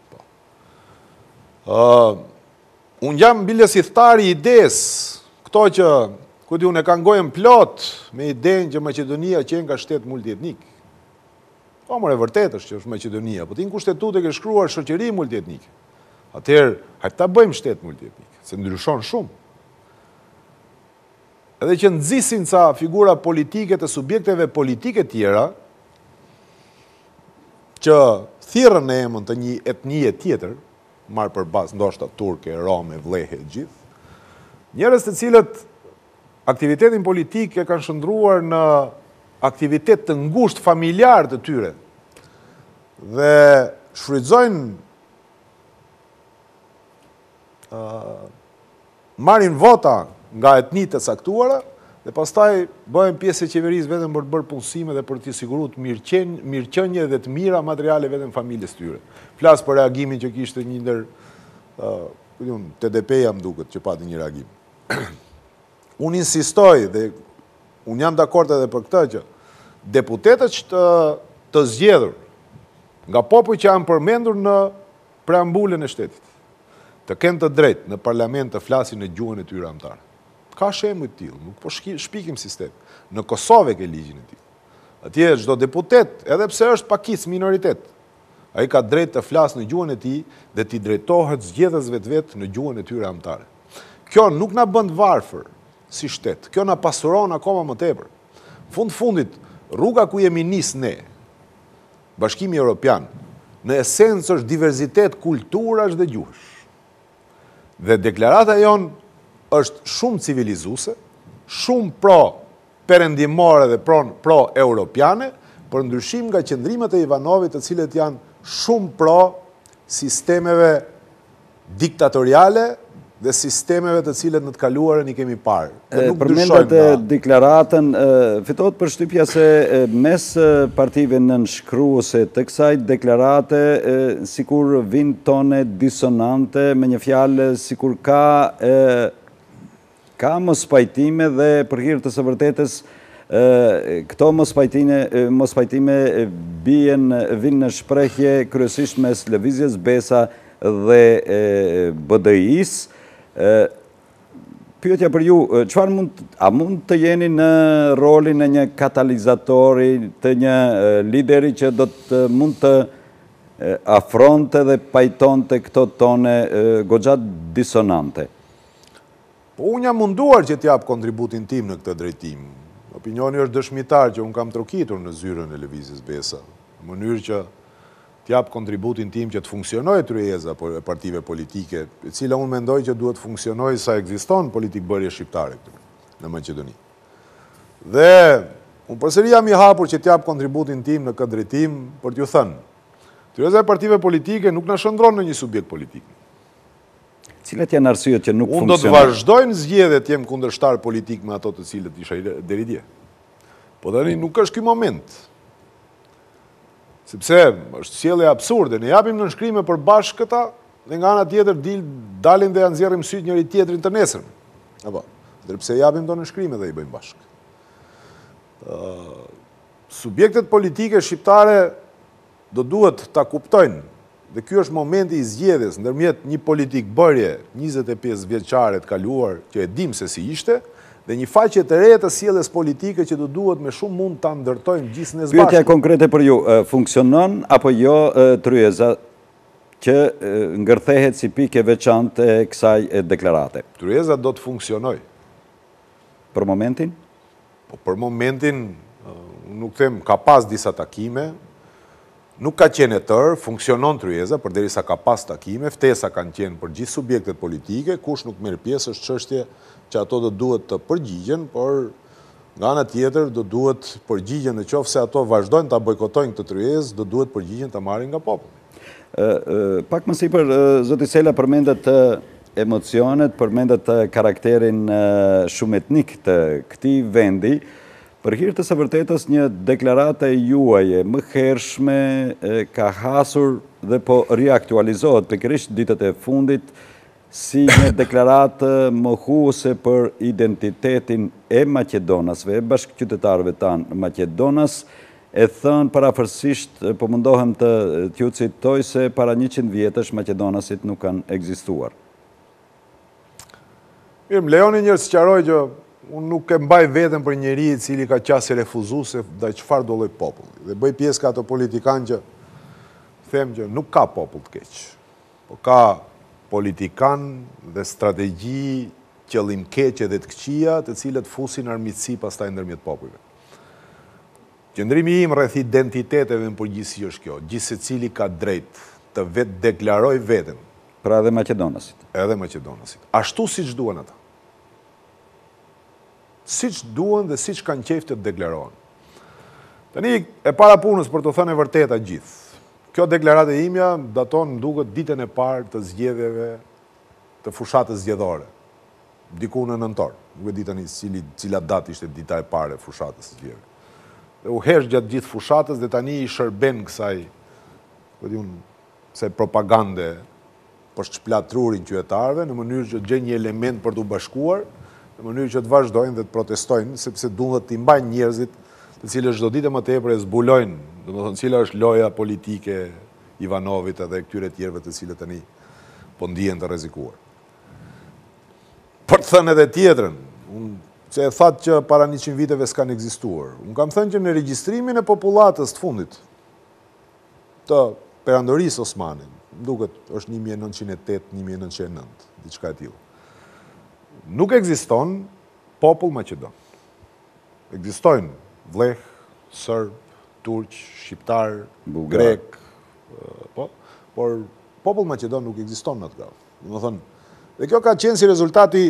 Unë jam bilesithtar i idesë, këto që këtë unë e kanë gojën plot me idenë që Macedonia qenë ka shtet multietnik. Po, mërë e vërtet është që është Macedonia, po ti në kushtetut e ke shkruar shoqëri multietnike. Atëherë, hajtë ta bëjmë shtet multietnik, se ndryshon shumë. Edhe që nxisin ca figura politike të subjekteve politike tjera, që thirrën në emën të një etnie tjetër, marrë për bazë ndoshta turke, rome, vlehe, gjithë, njerëz të cilët aktivitetin politik e kanë shndruar në aktivitet të ngushtë familjar të tyre dhe shfrytëzojnë marrin vota nga etnitë të caktuara dhe pastaj bëhen pjesë e qeverisë vetëm për të bërë punësime dhe për t'i siguruar mirëqenie dhe të mira materiale vetëm familjes tyre. Flas për reagimin që kishte një ndër TDP-ja më duket që pati një reagim. Unë insistoj dhe unë jam dakord edhe për këtë që deputetët që të zgjedhur nga popujt që janë përmendur në preambulën e shtetit, të kenë të drejtë në parlament të flasin në gjuhën e tyre anëtare. Ka shembuj të tillë, nuk po shpikim sistem. Në Kosovë ke ligjin e tillë. Atje çdo deputet, edhe pse është pakicë minoritet, ai ka drejtë të flasë në gjuhën e tij dhe t'i drejtohet zgjedhësve vetë në gjuhën e tyre anëtare. Kjo nuk na bën varfër si shtet. Kjo na pasuron akoma më tepër. Fundit, rruga ku jemi nis ne, Bashkimi Evropian, në esencë është diverzitet kulturash dhe gjuhësh. Dhe deklarata jon është shumë civilizuese, shumë pro-perëndimore dhe pro-europiane, për ndryshim nga qëndrimet e Ivanovit, të cilët janë shumë pro sistemeve diktatoriale dhe sistemeve të cilët në të kaluarën i kemi parë. Përmendet deklaratën, fitohet përshtypja se mes partive nënshkruese të kësaj deklarate, sikur vin tone disonante, me një fjalë sikur ka mos pajtime dhe për hir të së vërtetës këto mos pajtime vinë në shprehje kryesisht mes lëvizjes Besa dhe BDI-s. Pyetja për ju, a mund të jeni në rolin e një katalizatori, të një lideri që do të mund të afronte dhe pajtonte këto tone goxha disonante? Po unë jam munduar që t'jap kontributin tim në këtë drejtim. Opinioni është dëshmitar që unë kam trokitur në zyrën e lëvizjes Besa, në mënyrë që t'jap kontributin tim që të funksionojë tryeza e partive politike, e cila unë mendoj që duhet funksionojë sa ekziston politikë bërje shqiptare këtu në Maqedoni. Dhe Unë përsëri jam I hapur që t'jap kontributin tim në këtë drejtim për t'ju thënë. Tyreza e partive politike nuk na shndron në një subjekt politik. Cilat janë arsyet që nuk funksionon? Unë do të vazhdojnë zgjedhjet jem kundërshtar politik me ato të cilët isha deri dje. Po tani nuk është ky moment. Sepse është sjellje absurde, ne japim nënshkrime për bashkë këta dhe nga ana tjetër dalin dhe janë nxjerrim syt njëri tjetrin të nesër. Apo, ndërpse japim do nënshkrime dhe I bëjmë bashkë. Subjektet politike shqiptare do duhet ta kuptojnë, dhe ky është momenti I zgjedhjes ndërmjet një politik bërje 25 vjeçare të kaluar, që e dim se si ishte, dhe një faqe të re të sjelljes politike që do duhet me shumë mund ta ndërtojmë gjithë ne bashkë. Pyetja konkrete për ju, funksionon apo jo tryeza që ngërthehet si pikë veçantë e kësaj deklarate? Tryeza do të funksionojë. Për momentin? Po për momentin, nuk them, ka pas disa takime, nuk ka qenë e tërë, funksionon tryeza, përderisa ka pas takime, ftesa kanë qenë për gjithë subjektet politike, kush nuk merr pjesë është çështje që ato do duhet të përgjigjen, por nga ana tjetër do duhet përgjigjen nëse ato vazhdojnë ta bojkotojnë këtë tryezë, do duhet përgjigjen ta marrin nga populli. Pak më sipër, zoti Sela përmendet emocionet, përmendet karakterin shumë etnik të këtij vendi. Për hir të së vërtetës, një deklarate juaje më hershme ka hasur dhe po riaktualizohet pikërisht ditët e fundit si një deklaratë mohuese për identitetin e Maqedonasve, e bashkëqytetarëve tanë Maqedonas, e thënë parafërsisht, po mundohem të t'ju citoj se para 100 vjetësh Maqedonasit nuk kanë ekzistuar. Mirë, më lejoni njërë sqaroj që unë nuk e mbaj veten për njeri I cili ka qasje refuzuese dhe çfarë do lloj populli. Dhe bëj pjesë ka ato politikanë që them që nuk ka popull të keq, po ka politikan dhe strategji qëllimkeqe dhe të këqija të cilët fusin armiqësi pastaj ndërmjet popujve. Qëndrimi im rreth identiteteve në përgjithësi është kjo, gjithë secili ka drejt të vetë deklaroj veten. Pra edhe Maqedonasit. Edhe Maqedonasit. Ashtu siç duan ata. Siç duan dhe siç kanë qejf të deklarohen. Tani e para punës për të thënë e vërteta gjithë. Kjo deklaratë e imja daton duket ditën e parë të zgjedhjeve të fushatës zgjedhore. Diku në nëntor. Nuk e di tani cila datë ishte dita e parë e fushatës zgjedhjeve. Dhe u hesh gjatë gjithë fushatës dhe tani I shërben kësaj propagande për shplat trurin qytetarëve në mënyrë që gjejnë një element për t'u bashkuar, në mënyrë që të vazhdojnë dhe të protestojnë, sepse duhet t'i mbajnë njerëzit të cilët çdo ditë më tepër e zbulojnë, domethënë cila është loja politike Ivanovit edhe këtyre tjerëve të cilët tani po ndihen të rrezikuar. Për të thënë edhe tjetrën, se e thatë që para 100 viteve s'kanë ekzistuar. Unë kam thënë që në regjistrimin e popullatës të fundit të perandorisë osmane, duket është 1908-1909, diçka e tillë. Nuk ekziston popull maqedon. Ekzistojnë vleh, serb, turq, shqiptar, grek, por popull maqedon nuk ekziston në atë grad. Domethënë, dhe kjo ka qenë si rezultati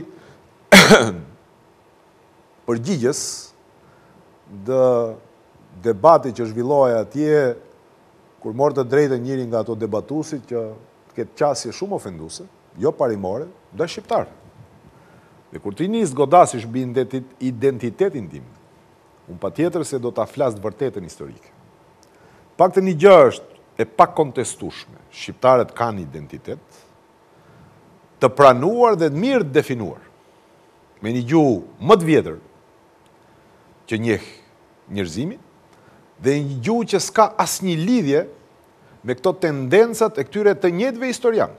përgjigjes dë debati që zhvillohej atje kur morë të drejtën njëri nga ato debatusit që të ketë qasje shumë ofenduese, jo parimore, dhe shqiptar. Dhe kur ti nis godasish mbi identitetin tim, unë patjetër se do ta flas të vërtetën historike. Paktën një gjë është e pakontestueshme. Shqiptarët kanë identitet të pranuar dhe të mirë definuar, me një gjuhë më të vjetër që njeh njerëzimi, dhe një gjuhë që s'ka asnjë lidhje me këto tendencat e këtyre të njëjtëve historianë,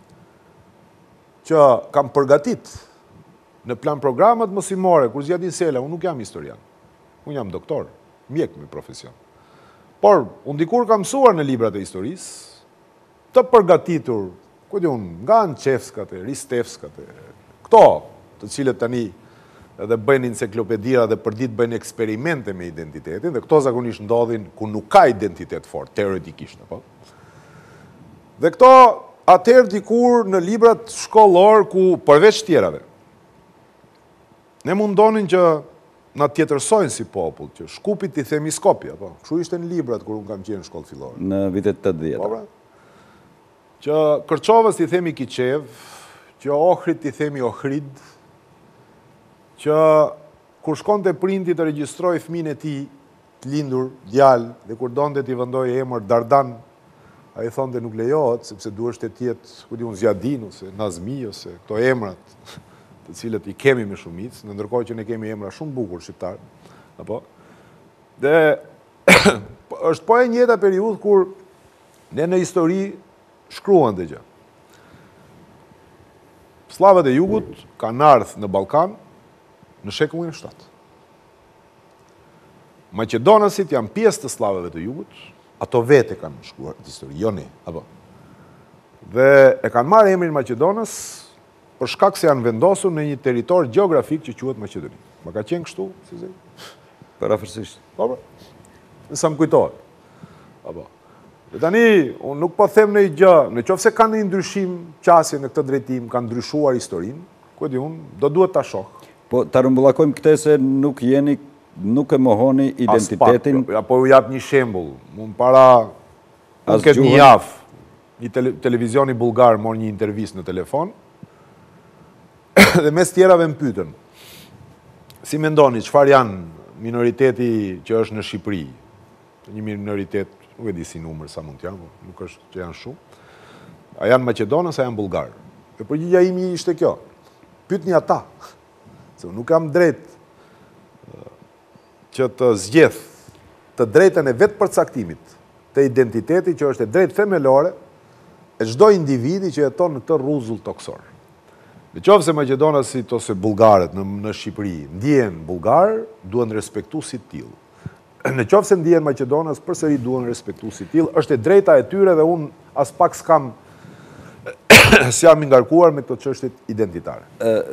që kam përgatit në plan programet mësimore, kur zgjidhin Sela, unë nuk jam historian, unë jam doktor, mjek me profesion. Por, unë dikur kam mësuar në librat e historisë, të përgatitur, nga Ançevskat, Ristevskat, këto, të cilët tani edhe bëjnë enciklopedia dhe për ditë bëjnë eksperimente me identitetin, dhe këto zakonisht ndodhin ku nuk ka identitet fort, teoretikisht. Dhe këto atëherë dikur në librat shkollor ku përveç tjerave, ne mundonin që na tjetërsojnë si popull, që Shkupit t'i themi Skopje, po. Kështu ishte në librat kur unë kam qenë në shkollë fillore. Në vitet 80. Po, pra. Që Kërçovës t'i themi Kiqev, që Ohrit t'i themi Ohrid, që kur shkon të printi të regjistroj fëmin e ti, të lindur, djalë, dhe kur donte t'i vendoj emër Dardan, a i thonë dhe nuk lejohet, sepse duhet të tjetë, ku di unë Zjadin, ose Nazmi, ose këto emrat, të cilët i kemi me shumicë, në ndërkohë që ne kemi emra shumë bukur shqiptar, apo? Dhe është po e njëjta periudhë kur ne në histori shkruan dhe gjë. Slavët e Jugut kanë ardhur në Ballkan në shekullin 7. Maqedonasit janë pjesë të slavëve të Jugut, ato vete kanë shkruar të histori, jo ne, apo? Dhe e kanë marrë emrin Maqedonas për shkak se janë vendosur në një territor gjeografik që quhet Maqedoni. Ma ka qenë kështu, si zë? Parafërsisht. Po, nësa më kujtohet. Apo. Dhe tani, unë nuk po them në i gjë, në qoftë se kanë një ndryshim qasje në këtë drejtim, kanë ndryshuar historinë, ku e di unë, do duhet ta shoh. Po, ta rëmbullakojmë këte se nuk e mohoni identitetin. Apo ju jap një shembull. Unë para, unë këtë një javë, një televizioni bulgar mor një intervistë në telefon, dhe mes tjerave më pyetën, si mendoni, çfarë janë minoriteti që është në Shqipëri? Një minoritet, nuk e di si numër sa mund të janë, nuk është që janë shumë. A janë Maqedonës, a janë bulgar? E përgjigja imi ishte kjo. Pyetni ata. Se nuk kam drejt që të zgjedh të drejtën e vetë përcaktimit të identiteti që është e drejtë themelore e çdo individi që jeton në këtë rrezull toksor. Në qoftë se Maqedonasit ose bulgarët në Shqipëri ndihen bulgar, duhen respektu si tillë. Në qoftë se ndihen Maqedonas, përsëri duhen respektu si tillë. Është e drejta e tyre dhe unë as pak s'kam s'jam i ngarkuar me këto çështje identitare.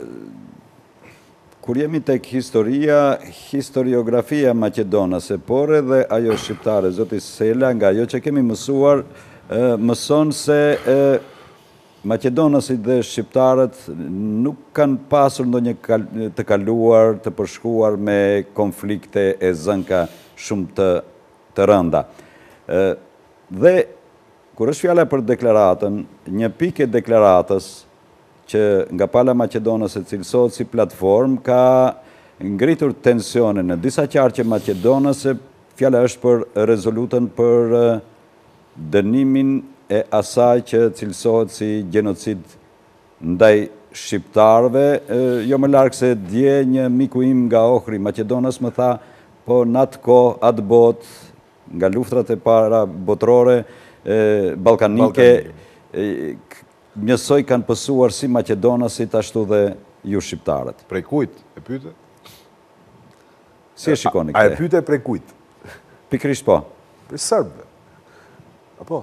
Kur jemi tek historia, historiografia maqedonase, por edhe ajo shqiptare, zoti Sela, nga ajo që kemi mësuar, mëson se Maqedonasit dhe shqiptarët nuk kanë pasur ndonjë të kaluar, të përshkruar me konflikte e zënka shumë të rënda. Dhe kur është fjala për deklaratën, një pikë e deklaratës që nga pala Maqedonase cilësohet si platformë ka ngritur tensione në disa qarqe maqedonase. Fjala është për rezolutën për dënimin e asaj që cilësohet si genocid ndaj shqiptarëve. Jo më larg se dje një miku im nga Ohri Maqedonas më tha, po në atë kohë, atë botë, nga luftrat e para botërore ballkanike, njësoj kanë pësuar si Maqedonasit ashtu dhe ju shqiptarët. Prej kujt e pyete? Si e shikoni këtë? A këte? e pyete prej kujt? Pikrisht po. Prej serbëve. Apo?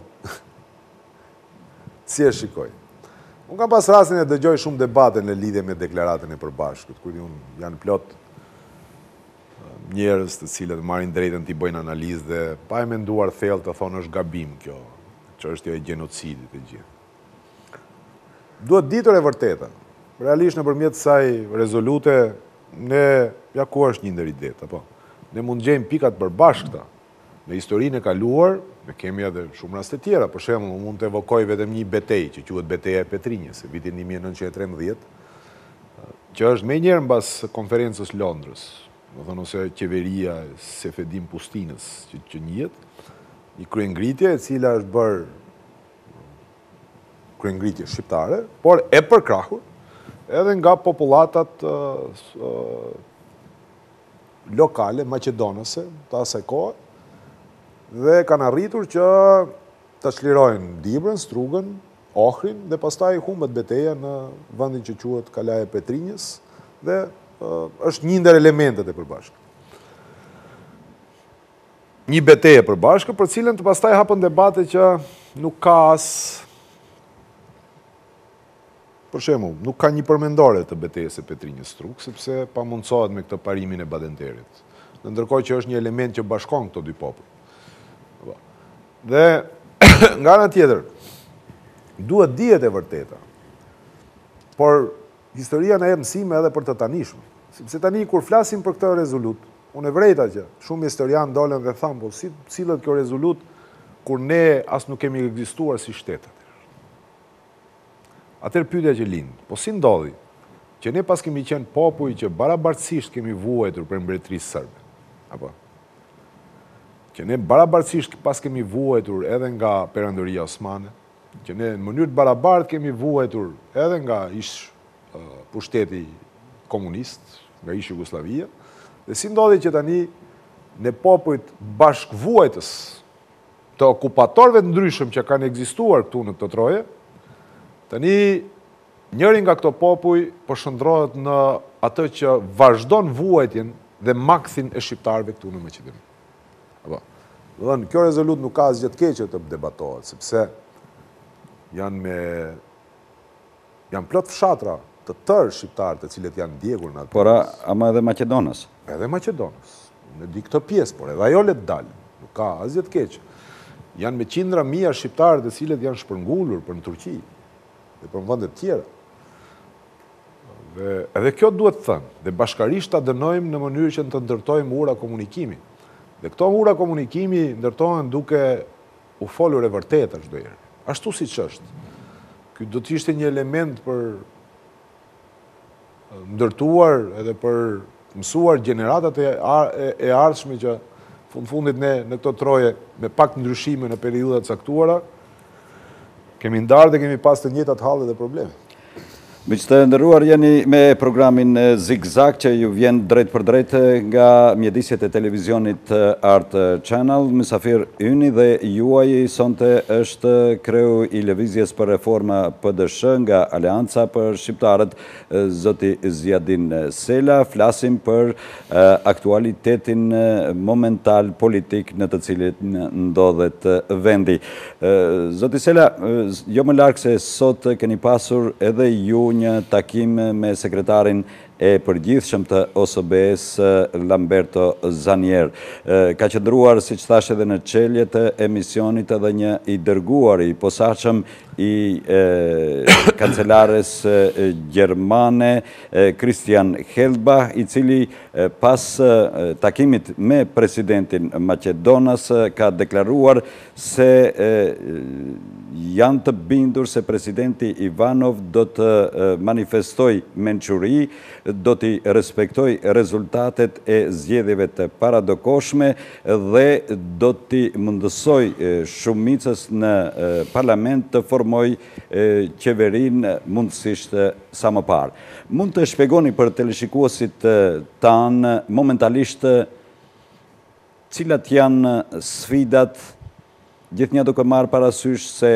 Si e shikoj? Unë kam pas rastin e dëgjoj shumë debate në lidhje me deklaratën e përbashkët, kur janë plot njerëz të cilët marrin drejtën t'i bëjnë analizë dhe pa e menduar thellë të thonë është gabim kjo, çështja e genocidit e gjithë. Duhet ditur e vërteta. Realisht nëpërmjet kësaj rezolute ne ja ku është një ndër idet, apo? Ne mund gjejmë pikat përbashkëta në historinë e kaluar. Ne kemi edhe shumë raste tjera, për shembull, mund të evokoj vetëm një betejë që quhet Betejë e Petrinjës, në vitin 1913, që është më njëherë mbas konferencës Londrës, do thonë ose qeveria e Sefedin Pustinës që njihet, një kryengritje e cila është bërë kryengritje shqiptare, por e përkrahur edhe nga populatat lokale maqedonase të asaj kohe, dhe kanë arritur që të çlirojnë Dibrën, Strugën, Ohrin, dhe pastaj humbet betejë në vendin që quhet Kalaja e Petrinjës, dhe është një ndër elementet e përbashkët. Një betejë e përbashkët, për cilën të pastaj hapën debate që nuk ka as, për shembull, nuk ka një përmendore të betejës së Petrinjës Strugë, sepse pamundsohet me këtë parimin e Badenterit. Ndërkohë që është një element që bashkon këto dy popull. Dhe nga ana tjetër, duhet dihet e vërteta, por historia na jep mësime edhe për të tanishme, Sepse tani kur flasim për këtë rezolut, unë e vrejta që shumë historian dolen dhe thamë, po si cilët kjo rezolut kur ne as nuk kemi ekzistuar si shtetet. Atër pyetja që lindë, po si ndodhi që ne pas kemi qenë popull që barabartësisht kemi vuajtur për mbretërisë sërbe, apo? Që ne barabartësisht pas kemi vuajtur edhe nga Perandëria Osmane, që ne në mënyrë të barabartë kemi vuajtur edhe nga ish pushteti komunist, nga ish Jugoslavia, dhe si ndodhi që tani ne popujt bashkëvuajtës të okupatorëve të ndryshëm që kanë ekzistuar këtu në këtë troje, tani njëri nga këto popuj përshëndrohet në atë që vazhdon vuajtjen dhe makthin e shqiptarëve këtu në Maqedoni. Apo, do thënë, kjo rezolut nuk ka asgjë të keqe të debatohet, sepse janë plot fshatra të tërë shqiptarë të cilët janë ndjekur në atë. Por ama edhe Maqedonës. Edhe Maqedonës. Në di këtë pjesë, por edhe ajo le të dalë. Nuk ka asgjë të keqe. Janë me qindra mijë shqiptarë të cilët janë shpërngulur për në Turqi dhe për në vendet tjera. Dhe edhe kjo duhet të thënë, dhe bashkarisht ta dënojmë në mënyrë që të ndërtojmë ura komunikimi. Dhe këto ura komunikimi ndërtohen duke u folur e vërtetë çdo herë. Ashtu siç është. Ky do të ishte një element për ndërtuar edhe për mësuar gjeneratat e ardhshme që fundit ne në këto troje me pak ndryshime në periudat caktuara kemi ndarë dhe kemi pas të njëjtat halle dhe probleme. Miq të nderuar, jeni me programin Zigzag që ju vjen drejt për drejt nga mjedisjet e televizionit Art Channel. Mysafir yni dhe juaj sonte është kreu i Lëvizjes për Reforma PDSH nga Aleanca për Shqiptarët, zoti Zjadin Sela. Flasim për aktualitetin momental politik në të cilin ndodhet vendi. Zoti Sela, jo më larg se sot keni pasur edhe ju një takim me sekretarin e përgjithshëm të OSBE-s, Lamberto Zanier. Ka qëndruar, si që thash edhe në çelje të emisionit, edhe një i dërguar i posaçëm i kancelares gjermane, Christian Hellbach, i cili pas takimit me presidentin Maqedonas ka deklaruar se janë të bindur se presidenti Ivanov do të manifestoj mençuri, do t'i respektoj rezultatet e zgjedhjeve të paradokoshme dhe do t'i mundësoj shumicës në parlament të formoj qeverin mundësisht sa më parë. Mund të shpjegoni për teleshikuesit tanë momentalisht cilat janë sfidat, gjithnjë duke marrë parasysh se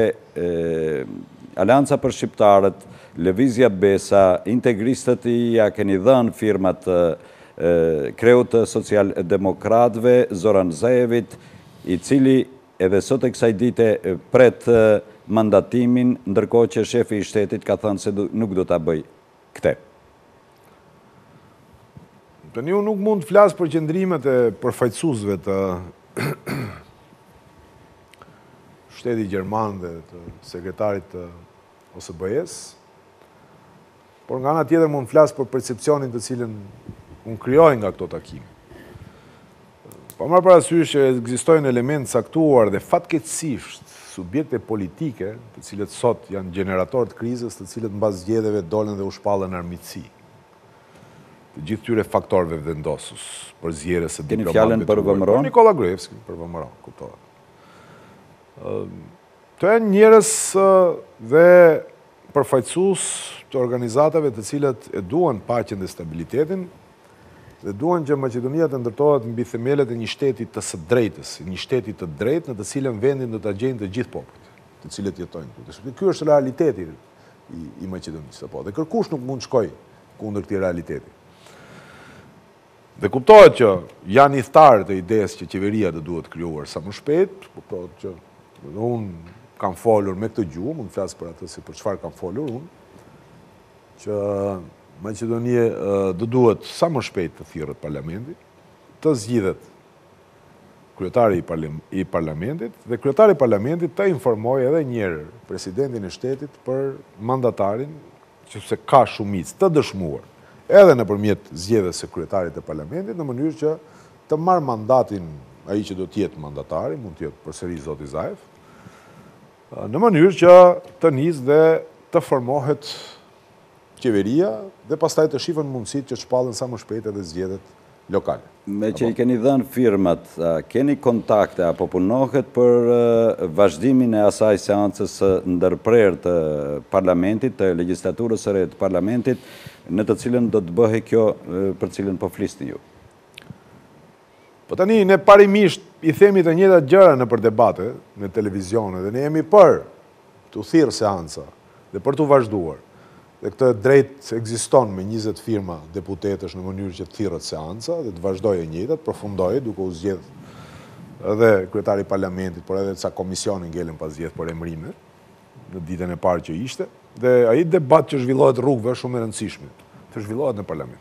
Aleanca për Shqiptarët, Lëvizja Besa, integristët i ja keni dhënë firmat kreut të social-demokratëve, Zoran Zaevit, i cili edhe sot e kësaj dite pret mandatimin, ndërkohë që shefi i shtetit ka thënë se nuk do ta bëj këtë. Tani unë nuk mund të flas për qëndrimet e përfaqësuesve të shteti gjerman dhe të sekretarit të OSBE-s, por nga ana tjetër mund të flas për percepcionin të cilën unë krijoj nga këto takime. Pa marrë parasysh që ekzistojnë elementë caktuar dhe fatkeqësisht subjekte politike, të cilët sot janë generatorë të krizës, të cilët mbas zgjedhjeve dolën dhe u shpallën armiqësi. Të gjithë këtyre faktorëve vendosus për zgjedhjes së diplomatëve. Keni fjalën për VMRO? Nikola Gruevski për VMRO, kuptohet. Të janë njerëz dhe përfaqësues të organizatave të cilët e duan paqen dhe stabilitetin dhe duan që Maqedonia të ndërtohet mbi themelet e një shteti të së drejtës, një shteti të drejtë në të cilën vendin do ta gjejnë të gjithë popujt, të cilët jetojnë këtu. Ky është realiteti i Maqedonisë, apo dhe kërkush nuk mund shkoj kundër këtij realiteti. Dhe kuptohet që janë idhtarë të idesë që qeveria do duhet krijuar sa më shpejt, kuptohet që unë kam folur me këtë gjuhë, mund të flas për atë se për çfarë kam folur unë, që Maqedonia do duhet sa më shpejt të thirrët parlamenti, të zgjidhet kryetari i parlamentit dhe kryetari i parlamentit të informojë edhe një herë presidentin e shtetit për mandatarin, sepse ka shumicë të dëshmuar edhe nëpërmjet zgjedhjes së kryetarit të parlamentit, në mënyrë që të marrë mandatin ai që do të jetë mandatari, mund të jetë përsëri zoti Zaev, në mënyrë që të nisë dhe të formohet qeveria dhe pastaj të shifen mundësitë që shpallen sa më shpejt edhe zgjedhjet lokale. Me që i keni dhënë firmat, keni kontakte apo punohet për vazhdimin e asaj seancës ndërprerë të parlamentit, të legjislaturës së re të parlamentit, në të cilën do të bëhe kjo për cilën po flisni ju? Po tani, ne parimisht i themi të njëjtat gjëra në për debate, në televizione, dhe ne jemi për të thirrë seanca dhe për të vazhduar. Dhe këtë drejt ekziston me 20 firma deputetësh në mënyrë që të thirret seanca dhe të vazhdojë e njëjtat, përfundojë duke u zgjedh edhe kryetari i parlamentit, por edhe ca komisione ngelen pas zgjedh për emrime në ditën e parë që ishte, dhe ai debat që zhvillohet rrugëve është shumë e rëndësishme, të zhvillohet në parlament.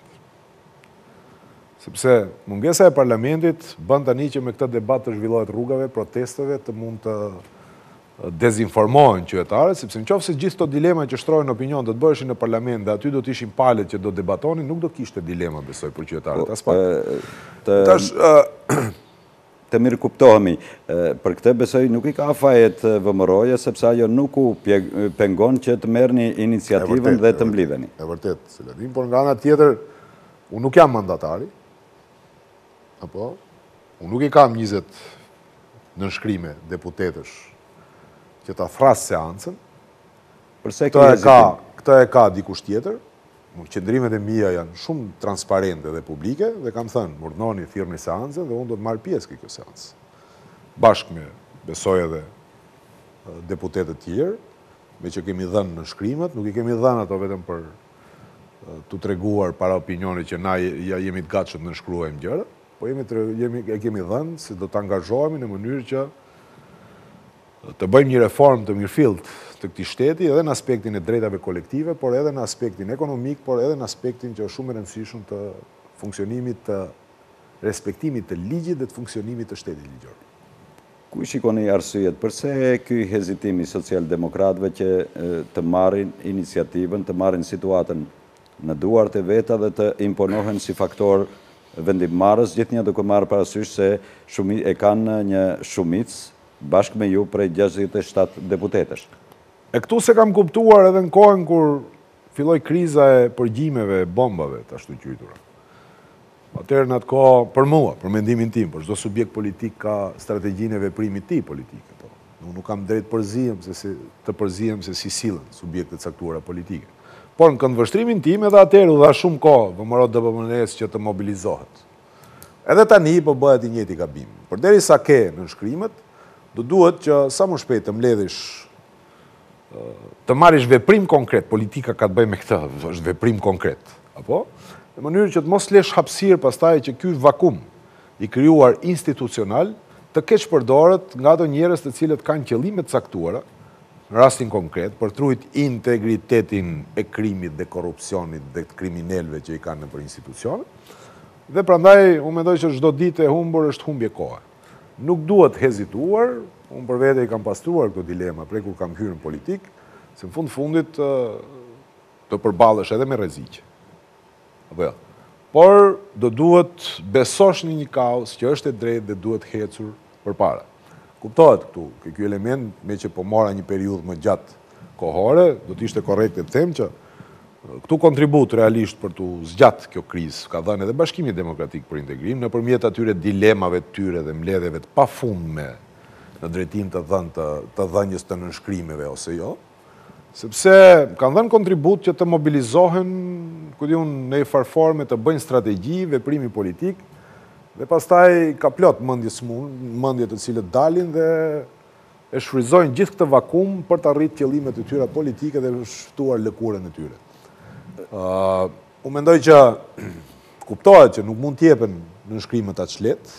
Sepse mungesa e parlamentit bën tani që me këtë debat të zhvillohet rrugave, protesteve të mund të dezinformohen qytetarët, sepse nëse gjithë këto dilema që shtrohen opinion do të bëheshin në parlament dhe aty do të ishin palët që do debatonin, nuk do kishte dilema, besoj, për qytetarët. As pak. Të mirë kuptohemi, për këtë besoj nuk i ka fajet vëmëroje, sepse ajo nuk u pengon që të merrni iniciativën dhe të mblidheni. E vërtet, Selatin, por nga ana tjetër, unë nuk jam mandatari, apo, unë nuk i kam 20 nënshkrime deputetësh që ta thrasë seancën, këtë e ka dikush tjetër, qëndrimet e mia janë shumë transparente dhe publike, dhe kam thënë, urdhnoni thirrni seancën dhe unë do të marr pjesë në kjo seancë. Bashkë me, besoj edhe deputetët tjerë, me që kemi dhënë nënshkrimet, nuk i kemi dhënë ato vetëm për të treguar para opinionit që na jemi të gatshëm të nënshkruajmë gjëra, po e kemi dhënë se do të angazhohemi në mënyrë që të bëjmë një reformë të mirëfillt të këtij shteti edhe në aspektin e drejtave kolektive, por edhe në aspektin ekonomik, por edhe në aspektin që është shumë e rëndësishëm të funksionimit të respektimit të ligjit dhe të funksionimit të shtetit ligjor. Ku shikoni arsyet? Përse ky hezitim i socialdemokratëve që të marrin iniciativën, të marrin situatën në duart e veta dhe të imponohen si faktor vendimmarrës, gjithnjë duke marrë parasysh se e kanë një shumicë bashkë me ju prej 67 deputetësh. E këtu se kam kuptuar edhe në kohën kur filloi kriza e përgjimeve e bombave të ashtu quajtura. Atëherë në atë kohë, për mua, për mendimin tim, për çdo subjekt politik ka strategjinë e veprimit të tij politike. Unë nuk kam drejt të përzihem se si sillen subjektet caktuara politike. Por në këndvështrimin tim edhe atëherë u dha shumë kohë VMRO DPMNE-s që të mobilizohet. Edhe tani po bëhet i njëjti gabim. Përderisa ke nënshkrimet, do duhet që sa më shpejt të mbledhish, të marrish veprim konkret, politika ka të bëjë me këtë, është veprim konkret, apo? Në mënyrë që të mos lesh hapësirë pastaj që ky vakum i krijuar institucional të keq përdoret nga ato njerëz të cilët kanë qëllime të caktuara, në rastin konkret, për trujt integritetin e krimit dhe korrupsionit dhe të kriminelve që i kanë nëpër institucione, dhe prandaj unë mendoj që çdo ditë e humbur është humbje kohe. Nuk duhet hezituar, unë për vete i kam pastruar këto dilema prej kur kam hyrë në politik, se në fundit të përballesh edhe me rreziqe. Apo jo. Por do duhet besosh në një kaos që është e drejtë dhe duhet hecur përpara. Kuptohet këtu, ky element me që po mora një periudhë më gjatë kohore, do të ishte korrekte të them që këtu kontribut realisht për të zgjat kjo krizë ka dhënë edhe Bashkimi Demokratik për Integrim nëpërmjet atyre dilemave të tyre dhe mbledhjeve të pafundme në drejtim të dhënies të nënshkrimeve ose jo, sepse kanë dhënë kontribut që të mobilizohen, ku diun, në një farë forme të bëjnë strategji, veprimi politik, dhe pastaj ka plot mendje të cilët dalin dhe e shfryzojnë gjithë këtë vakum për të arritur qëllimet e tyre politike dhe shtuar lëkurën e tyre. Unë mendoj që kuptohet që nuk mund t'jepen nënshkrimet aq lehtë,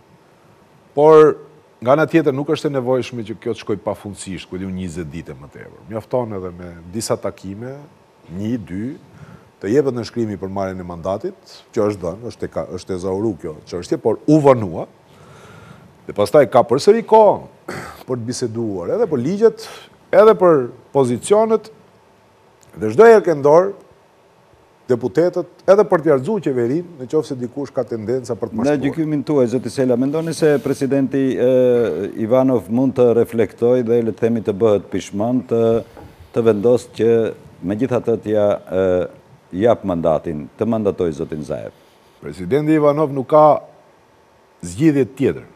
por nga ana tjetër nuk është e nevojshme që kjo të shkojë pafundësisht, ku diun 20 ditë më tepër. Mjafton edhe me disa takime, 1-2, të jepet nënshkrimi për marrjen e mandatit, që është dhënë, është e zauru kjo çështje, por u vonua, dhe pastaj ka përsëri kohë për të biseduar edhe për ligjet, edhe për pozicionet, dhe çdo herë ke ndor deputetët edhe për t'jarëzu qeverin, në qoftë se dikush ka tendenca për të mashtuar. Në gjykimin tuaj, zoti Sela, mendoni se presidenti Ivanov mund të reflektoj dhe le të themi të bëhet pishman të vendosë që megjithatë t'ja jap mandatin, të mandatoj zotin Zaev? Presidenti Ivanov nuk ka zgjidhje tjetër.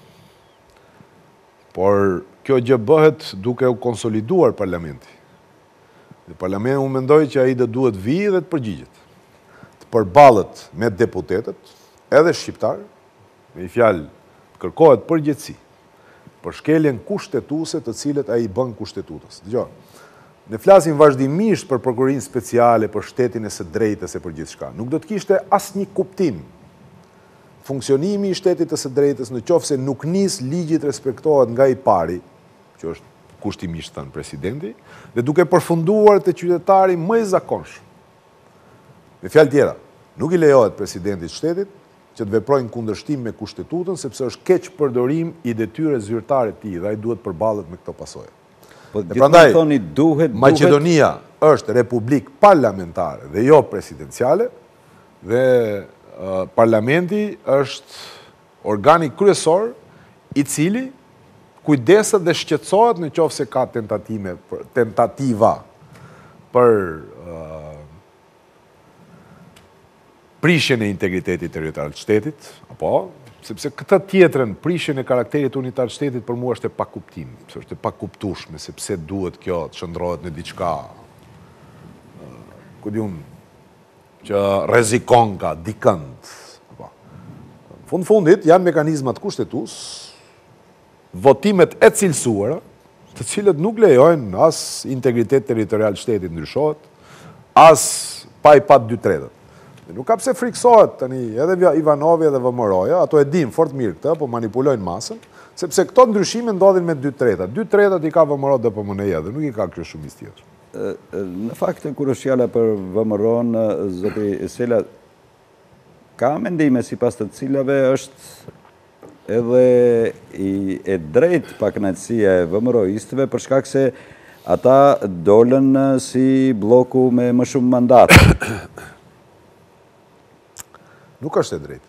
Por kjo gjë bëhet duke u konsoliduar parlamenti. Dhe parlamenti u mendoj që ai do duhet vijë dhe të përgjigjet. Të përballet me deputetët, edhe shqiptar, me një fjalë kërkohet përgjegjësi për shkeljen kushtetuese të cilët ai bën kushtetutës. Dgjoj. Ne flasim vazhdimisht për prokurorinë speciale, për shtetin e së drejtës e për gjithçka. Nuk do të kishte asnjë kuptim funksionimi i shtetit të së drejtës në qoftë se nuk nis ligji të respektohet nga i pari, që është kushtimisht thënë presidenti, dhe duke përfunduar të qytetari më i zakonshëm. Me fjalë tjera, nuk i lejohet presidentit shtetit që të veprojnë kundërshtim me kushtetutën, sepse është keq përdorim i detyrës zyrtare të tij dhe ai duhet përballet me këto pasojë. Prandaj, Maqedonia është republikë parlamentare dhe jo presidenciale, dhe parlamenti është organi kryesor i cili kujdeset dhe shqetësohet në qoftë se ka tentativa për prishjen e integritetit territorial të shtetit, apo sepse këtë tjetrën, prishjen e karakterit unitar të shtetit për mua është e pakuptim, është e pakuptueshme sepse duhet kjo të shndrohet në diçka ku diun që rrezikon ka dikënd. Fundit janë mekanizmat kushtetues, votimet e cilësuara, të cilët nuk lejojnë as integritet territorial shtetit ndryshohet, as pa i pat 2/3. Nuk ka pse friksohet tani edhe Ivanovi edhe VMRO-ja, ato e din fort mirë këtë, po manipulojnë masën, sepse këto ndryshime ndodhin me 2/3. 2/3 i ka VMRO dhe DPMNE-ja dhe nuk i ka kjo shumicë tjetër. Në fakt, kur është fjala për VMRO-n, zoti Sela, ka mendime sipas të cilave është edhe e drejt pakënaqësia e VMRO-istëve për shkak se ata dolën si bloku me më shumë mandate. Nuk është e drejtë.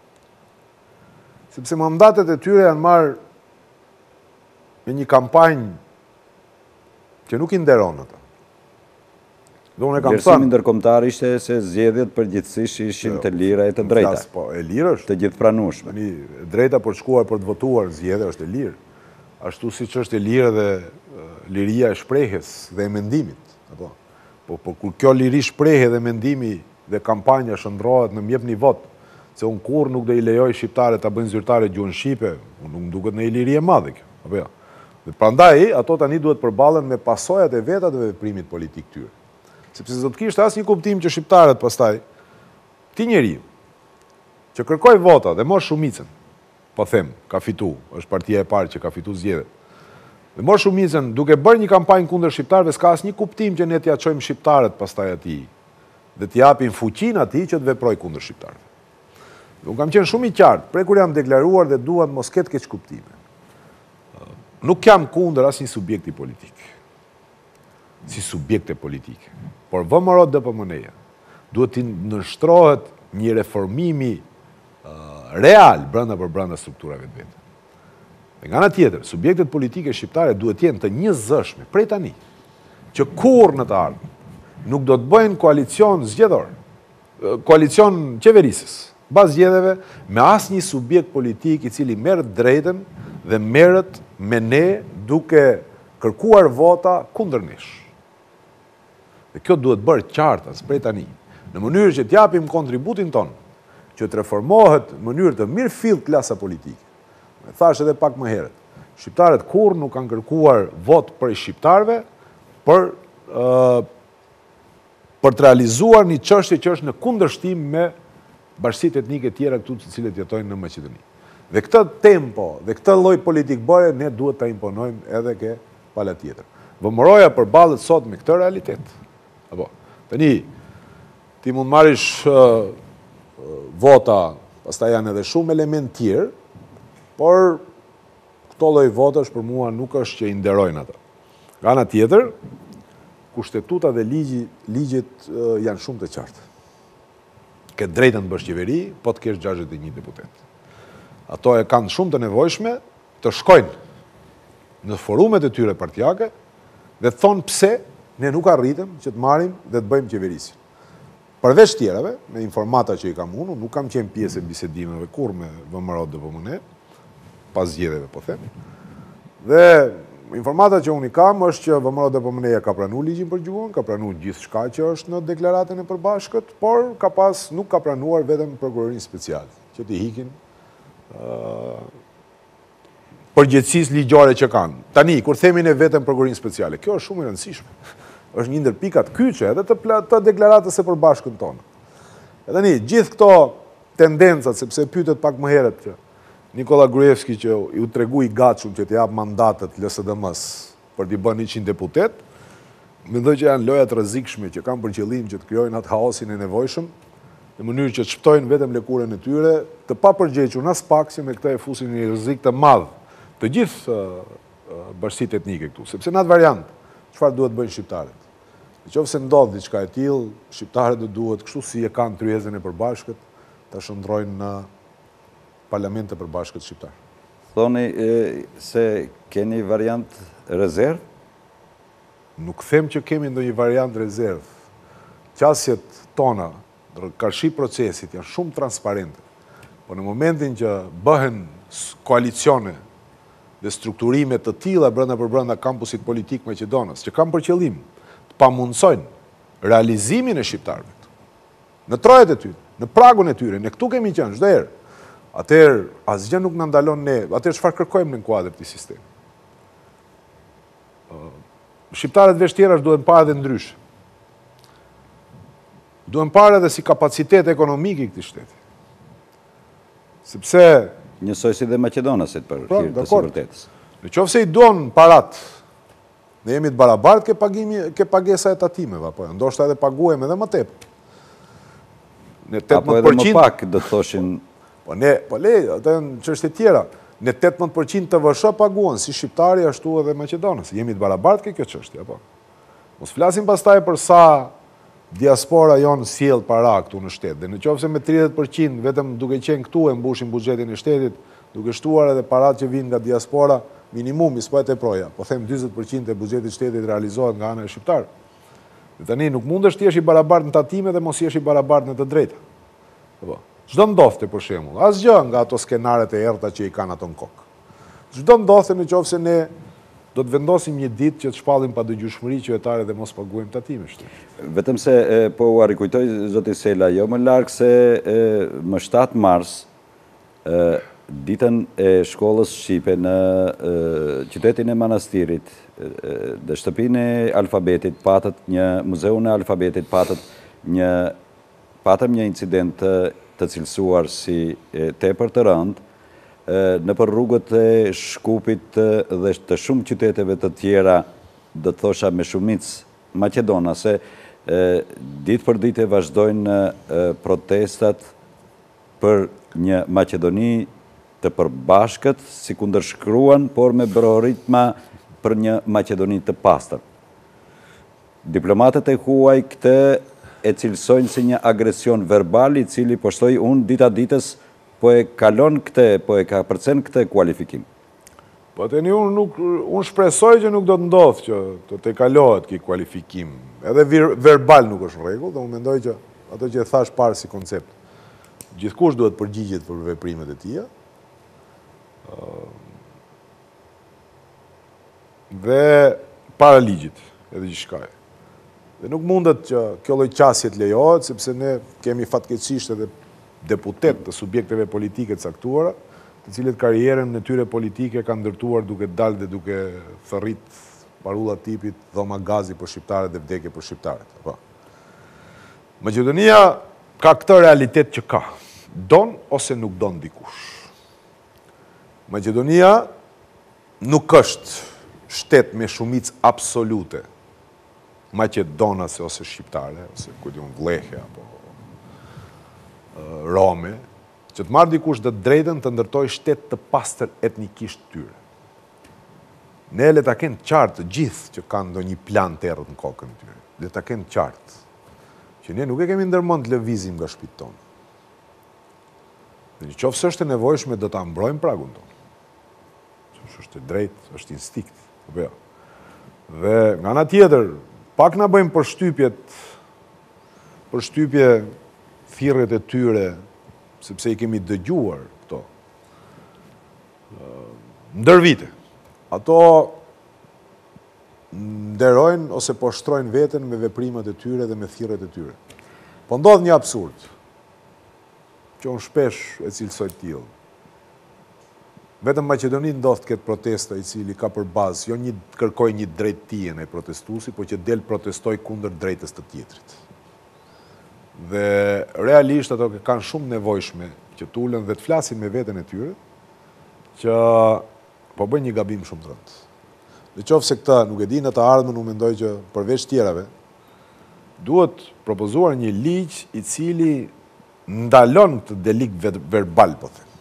Sepse mandatet e tyre janë marrë me një kampanjë që nuk i nderon ata. Vlerësimi ndërkombëtar ishte se zgjedhjet përgjithsisht ishin të lira e të drejta. Po, e lirë është. Të gjithpranueshme. Drejta për të shkuar për të votuar zgjedhje është e lirë. Ashtu siç është e lirë dhe liria e shprehjes dhe e mendimit. Po kur kjo liri shprehje dhe mendimi dhe kampanja shndrohet në mjep një vot, se unë kur nuk do i lejoj shqiptare të bëjnë zyrtare gjuhën shqipe, nuk më duket në i liri e madhe kjo. Apo jo. Dhe prandaj, ato tani duhet përballen me pasojat e veta të veprimit politik tyre. Sepse do të kishte asnjë kuptim që shqiptarët pastaj, ti njeriu që kërkoi vota dhe mor shumicën, po them, ka fitu, është partia e parë që ka fitu zgjedhjet. Dhe mor shumicën duke bërë një kampanjë kundër shqiptarëve, s'ka asnjë kuptim që ne t'ia çojmë shqiptarët pastaj atij dhe t'i japin fuqinë atij që të veprojë kundër shqiptarëve. Unë kam qenë shumë i qartë, prej kur jam deklaruar dhe dua të mos ketë keq kuptime. Nuk jam kundër asnjë subjekti politik. Si subjekte politike. Por VMRO DPMNE-ja duhet të nështrohet një reformimi real brenda strukturave të veta. Dhe nga ana tjetër, subjektet politike shqiptare duhet të jenë të njëzëshme prej tani, që kurrë në të ardhmen nuk do të bëjnë koalicion zgjedhor, koalicion qeverisës, bazë zgjedhjeve me asnjë subjekt politik i cili merr drejtën dhe merret me ne duke kërkuar vota kundër nesh. Dhe kjo duhet bërë qartas prej tani, në mënyrë që t'japim kontributin ton, që të reformohet në mënyrë të mirë fill klasa politike. Me thash edhe pak më herët, shqiptarët kurrë nuk kanë kërkuar vot për shqiptarëve për të realizuar një çështje që është në kundërshtim me bashkësitë etnike tjera këtu të cilët jetojnë në Maqedoni. Dhe këtë tempo dhe këtë lloj politikëbore ne duhet ta imponojmë edhe ke pala tjetër. VMRO-ja përballet sot me këtë realitet. Apo, tani, ti mund marrish vota, pastaj janë edhe shumë element tjerë, por këto lloj votash për mua nuk është që i nderojnë ata. Nga ana tjetër, kushtetuta dhe ligjet janë shumë të qartë. ke drejtën të bësh qeveri, po të kesh 61 deputet. Ato e kanë shumë të nevojshme të shkojnë në forumet e tyre partijake dhe të thonë pse ne nuk arritëm që të marrim dhe të bëjmë qeverisin. Përveç tjerave, me informata që i kam unë, nuk kam qenë pjesë e bisedimeve kur me VMRO-DPMN, pas zgjedhjeve po them. Dhe informata që unë i kam është që VMRO-DPMN ka pranuar ligjin për gjuhën, ka pranuar gjithçka që është në deklaratën e përbashkët, por nuk ka pranuar vetëm prokurorinë speciale, që t'i hikin përgjegjësisë ligjore që kanë. Tani, kur themi ne vetëm prokurorinë speciale, kjo është shumë e rëndësishme. Është një ndër pikat kyçe edhe të deklaratës së përbashkët tonë. E tani, gjithë këto tendencat, sepse pyetet pak më herët që Nikola Gruevski që u tregu i gatshëm që t'i jap mandatet LSDM-s për t'i bërë 100 deputet, mendoj që janë loja të rrezikshme që kanë për qëllim që të krijojnë atë haosin e nevojshëm, në mënyrë që të shpëtojnë vetëm lëkurën e tyre, të papërgjegjur as pak që me këtë e fusin një rrezik të madh të gjithë bashkësitë etnike këtu, sepse në atë variant, çfarë duhet bëjnë shqiptarët? Nëse ndodh diçka e tillë, shqiptarët do duhet, kështu si e kanë tryezën e përbashkët, ta shndrojnë në Parlamentin e përbashkët shqiptar. Thoni se keni variant rezervë? Nuk them që kemi ndonjë variant rezervë. Qasjet tona, karshi procesit janë shumë transparente. Po në momentin që bëhen koalicione dhe strukturime të tilla brenda kampusit politik Maqedonës, që kanë për qëllim të pamundsojnë realizimin e shqiptarëve. Në trojet e tyre, në pragun e tyre, ne këtu kemi qenë çdo herë. Atëherë, asgjë nuk na ndalon ne, atëherë çfarë kërkojmë në kuadër të sistemit. Shqiptarët veç tjerash duhen parë edhe ndryshe. Duhen parë edhe si kapacitet ekonomik i këtij shteti. Sepse njësoj si dhe Maqedonasit për hir të së vërtetës. Nëse i duan parat, ne jemi të barabartë ke pagesa e tatimeve, apo ndoshta edhe paguajmë edhe më tepër. Apo edhe më pak do të thoshin. Po atë janë çështje tjera. Ne 18% të VSH paguan si shqiptari ashtu edhe Maqedonës. Jemi të barabartë ke kjo çështje, apo. Mos flasim pastaj për sa diaspora jon sjell para këtu në shtet. Dhe nëse me 30% vetëm duke qenë këtu e mbushim buxhetin e shtetit, duke shtuar edhe paratë që vinë nga diaspora, minimumi s'po e teproja. Po them 40% e buxhetit të shtetit realizohet nga ana e shqiptar. Dhe tani nuk mundesh të jesh i barabartë në tatime dhe mos jesh i barabartë në të drejta. Apo. Çdo ndodhte për shembull, asgjë nga ato skenaret e errta që i kanë ato në kokë. Çdo ndodhte nëse ne do të vendosim një ditë që të shpallim pa dëgjueshmëri qytetarët dhe mos paguajmë tatimesht. Vetëm se po u rikujtoj zoti Sela, jo më larg se më 7 mars ditën e shkollës shqipe në qytetin e Manastirit, dhe shtëpinë e alfabetit patët një muzeun e alfabetit patëm një incident të cilësuar si tepër të rëndë nëpër rrugët e Shkupit dhe të shumë qyteteve të tjera, do të thosha me shumicë maqedonase, ditë për ditë vazhdojnë protestat për një Maqedoni të përbashkët, si kundërshkruan, por me brohoritma për një Maqedoni të pastër. Diplomatët e huaj këtë e cilësojnë si një agresion verbal i cili po shtoj unë dita ditës po e kalon këtë, po e ka përcen këtë kualifikim. Po tani unë shpresoj që nuk do të ndodhë që të kalohet këj kualifikim. Edhe verbal nuk është rregull, dhe unë mendoj që ato që e thash parë si koncept. Gjithkush duhet përgjigjet për veprimet e tija. Dhe para ligjit, edhe gjithçka. Dhe nuk mundet që kjo lloj qasje të lejohet, sepse ne kemi fatkeqësisht edhe deputet të subjekteve politike të caktuara, të cilët karrierën në tyre politike kanë ndërtuar duke dalë dhe duke thërrit parulla tipit dhoma gazi për shqiptarët dhe vdekje për shqiptarët. Maqedonia ka këtë realitet që ka. Don ose nuk don dikush. Maqedonia nuk është shtet me shumicë absolute maqedonase ose shqiptare, ose vllehe apo rome, që të marrë dikush dhe drejtën të ndërtoj shtet të pastër etnikisht tyre. Ne le ta kenë qartë gjithë që kanë ndonjë plan të errët në kokën tyre. Le ta kenë qartë që ne nuk e kemi ndërmend të lëvizim nga shtëpitë tonë. Në qoftë se është e nevojshme do ta mbrojmë pragun tonë. Është e drejtë, është instinkt. Apo jo. Dhe nga ana tjetër, pak na bëjmë përshtypje thirrjet e tyre, sepse i kemi dëgjuar këto. Ndër vite. Ato nderojnë ose poshtrojnë veten me veprimet e tyre dhe me thirrjet e tyre. Po ndodh një absurd, që unë shpesh e cilësoj të tillë. Vetëm Maqedoni ndodh këtë protesta i cili ka për bazë, jo një kërkoj një drejtëtie në protestuesi, po që del protestoj kundër drejtës të tjetrit. Dhe realisht ato kanë shumë nevojshme që të ulen dhe të flasin me veten e tyre, që po bëjnë një gabim shumë të rëndë. Në qoftë se këta nuk e di në të ardhmen, unë mendoj që përveç tjerave, duhet propozuar një ligj i cili ndalon këtë delikt verbal, po them.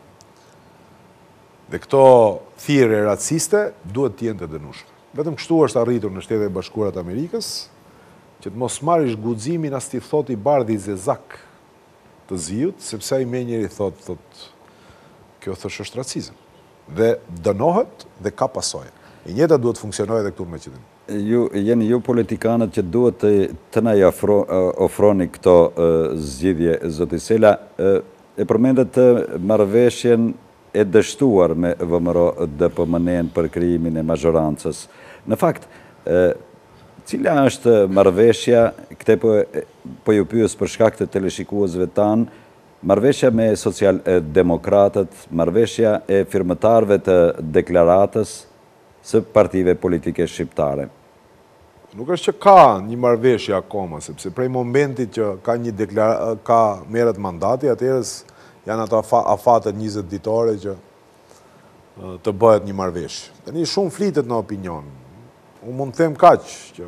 Dhe këto thirrje raciste duhet të jenë të dënueshme. Vetëm kështu është arritur në Shtetet e Bashkuara të Amerikës që të mos marrësh guximin as ti thot i bardhi zezak të ziut, sepse ai menjëri thot kjo thosh është racizëm. Dhe dënohet dhe ka pasojë. E njëjta duhet funksionojë edhe këtu në Maqedoni. Jeni ju politikanët që duhet të na ofroni këto zgjidhje, zoti Sela. E përmendet marrëveshjen e dështuar me VMRO DPMN për krijimin e mazhorancës. Në fakt, cila është marrëveshja, këte po ju pyes për shkak të teleshikuesve tanë, marrëveshja me social-demokratët, marrëveshja e firmëtarëve të deklaratës së partive politike shqiptare? Nuk është që ka një marrëveshje akoma, sepse prej momentit që merret mandati, atëherës janë ato afatet 20 ditore që të bëhet një marrëveshje. Tani shumë flitet në opinion. Unë mund të them kaq që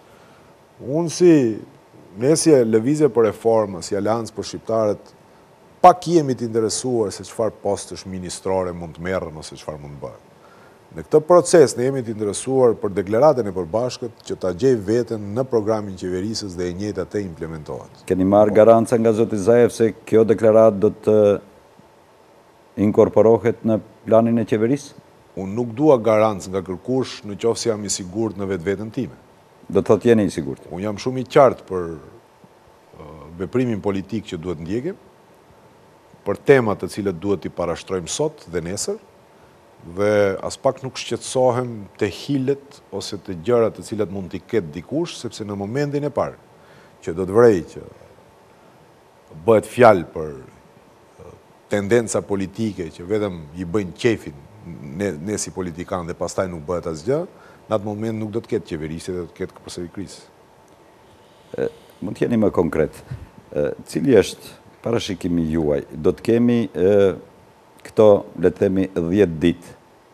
ne si lëvizje për reformë, si Aleancë për shqiptarët, pak jemi të interesuar se çfarë postësh ministrore mund të merren ose çfarë mund të bëhet. Në këtë proces ne jemi të interesuar për deklaratën e përbashkët që ta gjej veten në programin qeverisës dhe e njëjta të implementohet. Keni marrë garanca nga zoti Zaev se kjo deklaratë do të inkorporohet në planin e qeverisë? Unë nuk dua garancë nga kërkush në qoftë se jam i sigurt në vetveten time. Do të thotë jeni i sigurt? Unë jam shumë i qartë për veprimin politik që duhet ndjekim, për temat të cilët duhet t'i parashtrojmë sot dhe nesër, dhe as pak nuk shqetësohem të hilet ose të gjërat të cilat mund t'i ketë dikush, sepse në momentin e parë që do të vrej që bëhet fjalë për tendenca politike që vetëm i bëjnë qefin ne si politikanë dhe pastaj nuk bëhet asgjë, në atë moment nuk do të ketë qeverisje dhe do të ketë përsëri krizë. Mund të jeni më konkret. Cili është parashikimi juaj? Do të kemi këto, le të themi, 10 ditë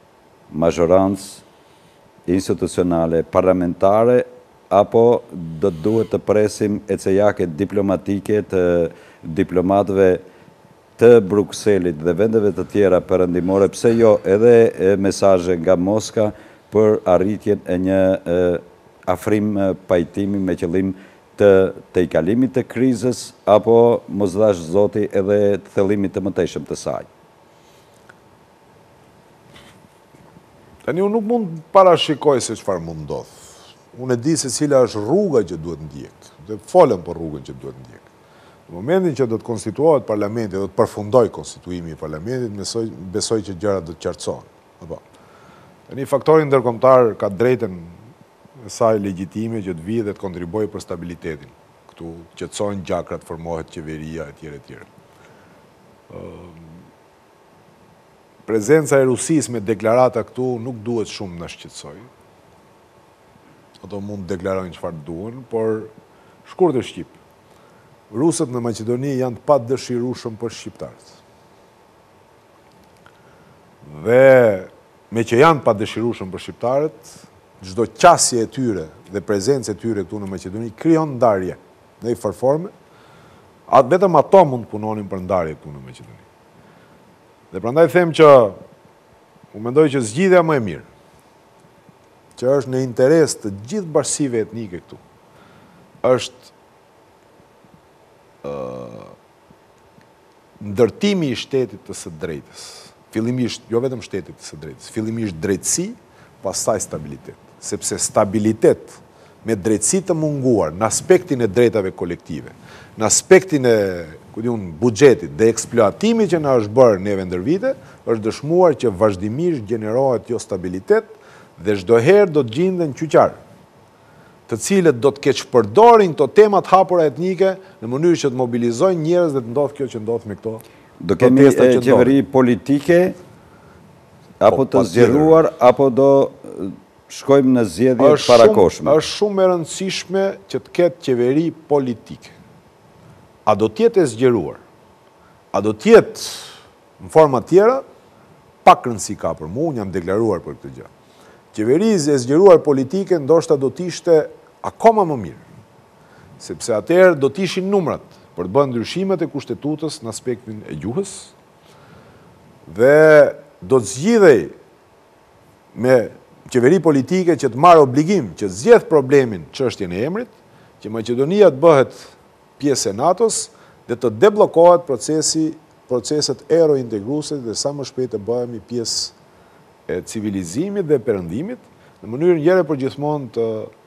mazhorancë institucionale, parlamentare, apo do të duhet të presim ecejake diplomatike të diplomatëve të Brukselit dhe vendeve të tjera perëndimore, pse jo edhe mesazhe nga Moska për arritjen e një afrim pajtimi me qëllim të i kalimit të krizës, apo mos dash zoti edhe të thellimit të mëtejshëm të saj? Tani unë nuk mund parashikoj se çfarë mund ndodh. Unë e di se cila është rruga që duhet ndjek, dhe folëm për rrugën që duhet ndjek. Në momentin që do të konstituohet parlamenti, do të përfundoj konstituimi i parlamentit, besoj që gjërat do të qartësohen. Tani faktori ndërkombëtar ka drejtën e saj legjitime që të vijë dhe të kontribuojë për stabilitetin. Këtu qetësohen gjakrat, formohet qeveria etj. Prezenca e Rusisë me deklarata këtu nuk duhet shumë na shqetësoj. Ato mund të deklarojnë çfarë duan, por shkurt e shqip. Rusët në Maqedoni janë të padëshirueshëm për shqiptarët. Dhe me që janë padëshirueshëm për shqiptarët, çdo qasje e tyre dhe prezencë e tyre këtu në Maqedoni krijon ndarje në një farforme. Vetëm ato mund të punonin për ndarje këtu në Maqedoni. Dhe prandaj them që unë mendoj që zgjidhja më e mirë, që është në interes të gjithë bashkësive etnike këtu, është ndërtimi i shtetit të së drejtës, fillimisht, jo vetëm shtetit të së drejtës, fillimisht drejtësi, pastaj stabilitet. Sepse stabilitet me drejtësi të munguar në aspektin e drejtave kolektive, në aspektin e buxhetit dhe eksploatimit që na është bërë neve ndër vite, është dëshmuar që vazhdimisht gjenerohet jo stabilitet dhe çdo herë do të gjenden gjyqar, të cilët do të keqpërdorin këto temat hapura etnike në mënyrë që të mobilizojnë njerëz dhe të ndodh kjo që ndodh me këto. Do kemi qeveri politike apo të zgjeruar apo do shkojmë në zgjedhje të parakoshme? Është shumë e rëndësishme që të ketë qeveri politike. A do tjetë e zgjeruar? A do tjetë në forma tjera? Pak rëndësi ka për mu, unë jam deklaruar për këtë gjë. Qeverisë e zgjeruar politike ndoshta do t'ishte akoma më mirë, sepse atëherë do t'ishin numrat për të bërë ndryshimet e kushtetutës në aspektin e gjuhës dhe do të zgjidhej me qeveri politike që të marrë obligim që të zgjedh problemin çështjen e emrit, që Maqedonia të bëhet pjesë e NATO-s dhe të debllokohet proceset eurointegruese dhe sa më shpejt të bëhemi pjesë e civilizimit dhe perëndimit në mënyrë njëre për gjithmonë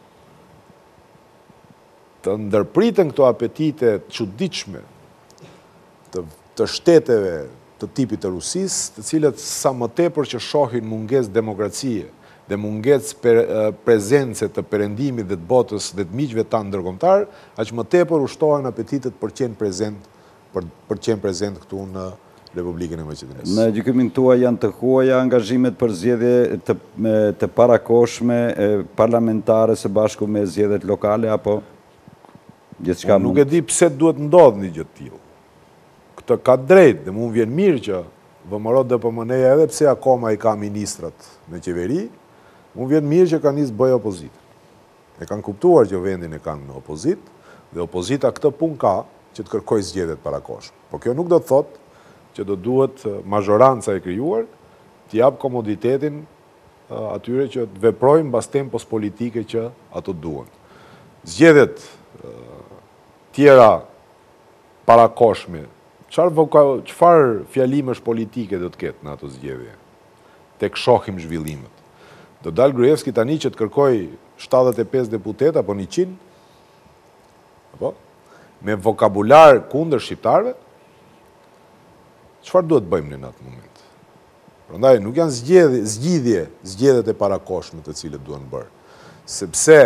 të ndërpritën këto apetite të çuditshme të shteteve të tipit të Rusisë, të cilët sa më tepër që shohin mungesë demokracie dhe mungesë prezence të perëndimit dhe të botës dhe të miqve tanë ndërkombëtar, aq më tepër ushtohen apetitet për të qenë prezent këtu në Republikën e Maqedonisë. Në gjykimin tuaj janë të huaja angazhimet për zgjedhje të parakoshme parlamentare së bashku me zgjedhjet lokale apo gjithçka mund? Nuk e di pse duhet ndodh një gjë të tillë. Këtë ka drejt dhe mund vjen mirë që VMRO DPMN-ja edhe pse akoma i ka ministrat në qeveri, mund vjen mirë që kanë nisë bëj opozitë. E kanë kuptuar që vendin e kanë në opozitë dhe opozita këtë punë ka që të kërkojë zgjedhjet parakoshme. Po kjo nuk do të thotë që do duhet mazhoranca e krijuar të jap komoditetin atyre që të veprojnë mbas tempos politike që ato duan. Zgjedhjet tjera parakoshme, çfarë fjalimesh politike do të ketë në ato zgjedhje? Tek shohim zhvillimet. Do dal Gruevski tani që të kërkoj 75 deputet apo 100? Apo? Me vokabular kundër shqiptarëve? Çfarë duhet bëjmë në atë moment? Prandaj nuk janë zgjidhjet e parakoshme të cilët duhen bërë. Sepse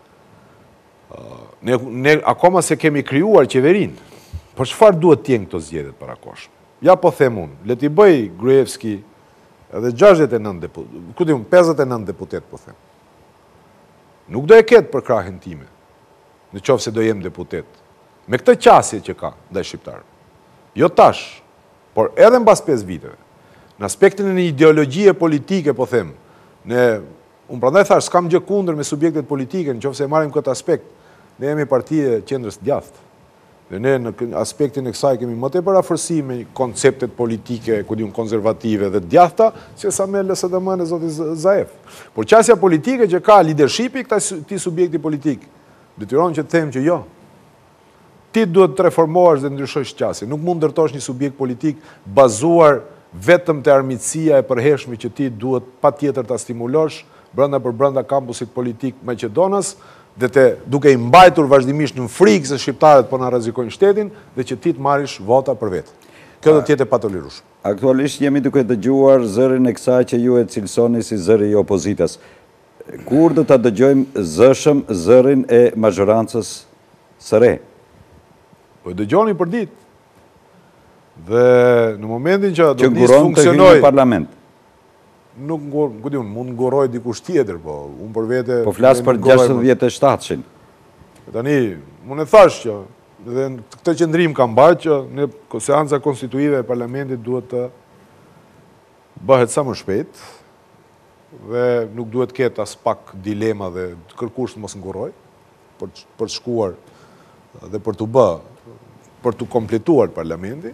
ne akoma se kemi krijuar qeverinë. Por çfarë duhet të jenë këto zgjedhjet parakoshme? Ja po them unë, le t'i bëj Gruevski edhe 69 deputet, 59 deputet po them. Nuk do e ketë për krahën time, në qoftë se do jem deputet. Me këtë qasje që ka ndaj shqiptarëve. Jo tash, por edhe mbas 5 viteve, në aspektin e një ideologjie politike, po them, unë prandaj thash, s'kam gjë kundër me subjektet politike, në qoftë se marrim këtë aspekt, ne jemi partia qendrës djathtë. Dhe ne në aspektin e kësaj kemi më tepër afërsi me konceptet politike, konservative dhe djathta, se sa me LSDM-n e zoti Zaev. Por qasja politike që ka leadershipi këtij subjekti politik, detyron që të them që jo. Ti duhet të reformohesh dhe ndryshosh qasje. Nuk mund ndërtosh një subjekt politik bazuar vetëm te armiqësia e përhershme që ti duhet patjetër ta stimulosh brenda kampusit politik Maqedonas dhe duke i mbajtur vazhdimisht në frikë se shqiptarët po na rrezikojnë shtetin dhe që ti të marrësh vota për vetë. Kjo do të jetë patolirueshme. Aktualisht jemi duke dëgjuar zërin e kësaj që ju e cilësoni si zëri i opozitës. Kur do ta dëgjojmë zërin e mazhorancës së re? Po dëgjoni për ditë. Dhe në momentin që do nisë funksionoj parlament. Nuk mund nguroj dikush tjetër, po unë për vete... Po flasë për 67-shin. Tani, unë e thash që dhe këtë qëndrim kam bajt që në seanca konstituive e parlamentit duhet të bëhet sa më shpejt dhe nuk duhet ketë as pak dilema dhe kërkush të mos nguroj për të shkuar dhe për të kompletuar parlamenti.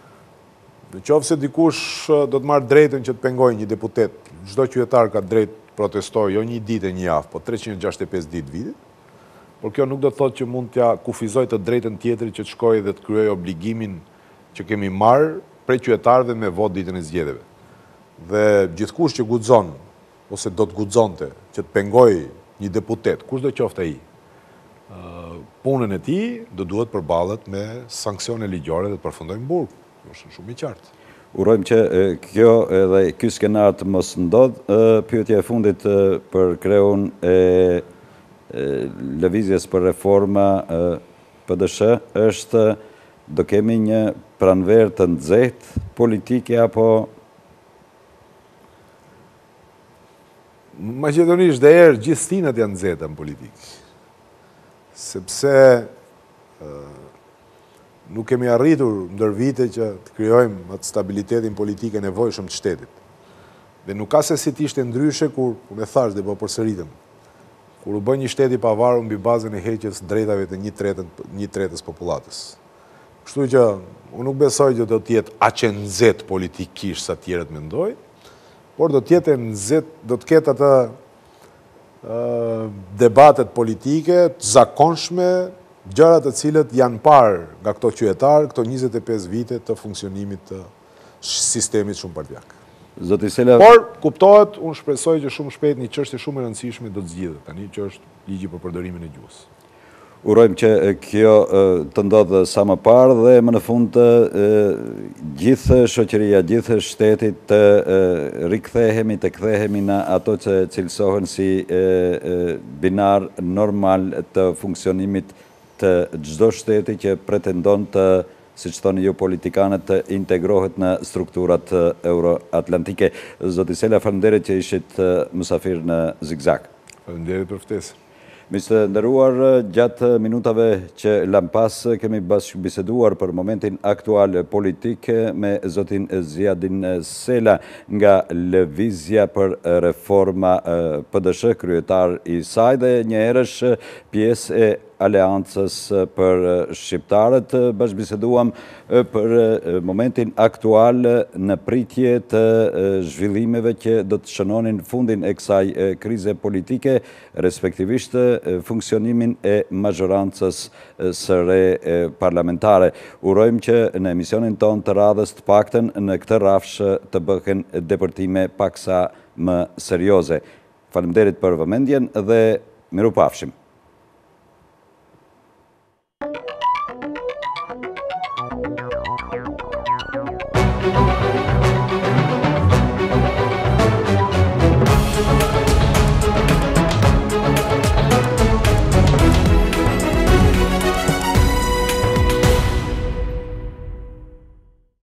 Në qoftë se dikush do të marrë drejtën që të pengojë një deputet, çdo qytetar ka drejt protestoj, jo një ditë e një javë, po 365 ditë vitit, por kjo nuk do të thotë që mund t'ja kufizoj të drejtën tjetëri që të shkojë dhe të kryoj obligimin që kemi marrë prej qytetarëve me votë ditën e zgjedhjeve. Dhe gjithkush që guxon, ose do të guxonte, që të pengoj një deputet, kush do qoftë ai, punën e tij do duhet përballet me sanksione ligjore dhe të përfundojnë në burg. Është shumë i qartë. Urojmë që kjo edhe ky skenar të mos ndodh. Pyetja e fundit për kreun e lëvizjes për reforma PDSH është: do kemi një pranverë të nxehtë politike apo? Maqedonisht dhe erë gjithë stinat janë nxehta në politikë. Sepse nuk kemi arritur ndër vite që të krijojmë atë stabilitetin politike nevojshëm të shtetit. Dhe nuk ka se si t'ishte ndryshe kur, unë e thash dhe po përsëritem, kur u bën një shteti pavarur mbi bazën e heqjes drejtave të një tretës popullatës. Kështu që unë nuk besoj që do të jetë aq e nxehtë politikisht sa tjerët mendojnë, por do të jetë nxehtë, do të ketë atë debatet politike të zakonshme, gjëra të cilët janë parë nga këto qytetarë, këto 25 vite të funksionimit të sistemit shumëpartiak. Zoti Sela... Por, kuptohet, unë shpresoj që shumë shpejt një çështje shumë e rëndësishme do të zgjidhet tani, që është ligji për përdorimin e gjuhës. Urojmë që kjo të ndodhë sa më parë dhe më në fund gjithë shoqëria, gjithë shtetit të rikthehemi, të kthehemi në ato që cilësohen si binar normal të funksionimit të çdo shteti që pretendon të, siç thoni ju politikanët, të integrohet në strukturat euroatlantike. Zoti Sela, faleminderit që ishit mysafir në Zigzag. Faleminderit për ftesën. Miq të nderuar, gjatë minutave që lam pas kemi biseduar për momentin aktual politik me zotin Ziadin Sela nga Lëvizja për Reforma PDSH, kryetar i saj dhe një herësh pjesë e Aleancës për Shqiptarët. Bashkëbiseduam për momentin aktual në pritje të zhvillimeve që do të shënonin fundin e kësaj krize politike, respektivisht funksionimin e mazhorancës së re parlamentare. Urojmë që në emisionin ton të radhës të paktën në këtë rafsh të bëhen depërtime paksa më serioze. Faleminderit për vëmendjen dhe mirupafshim.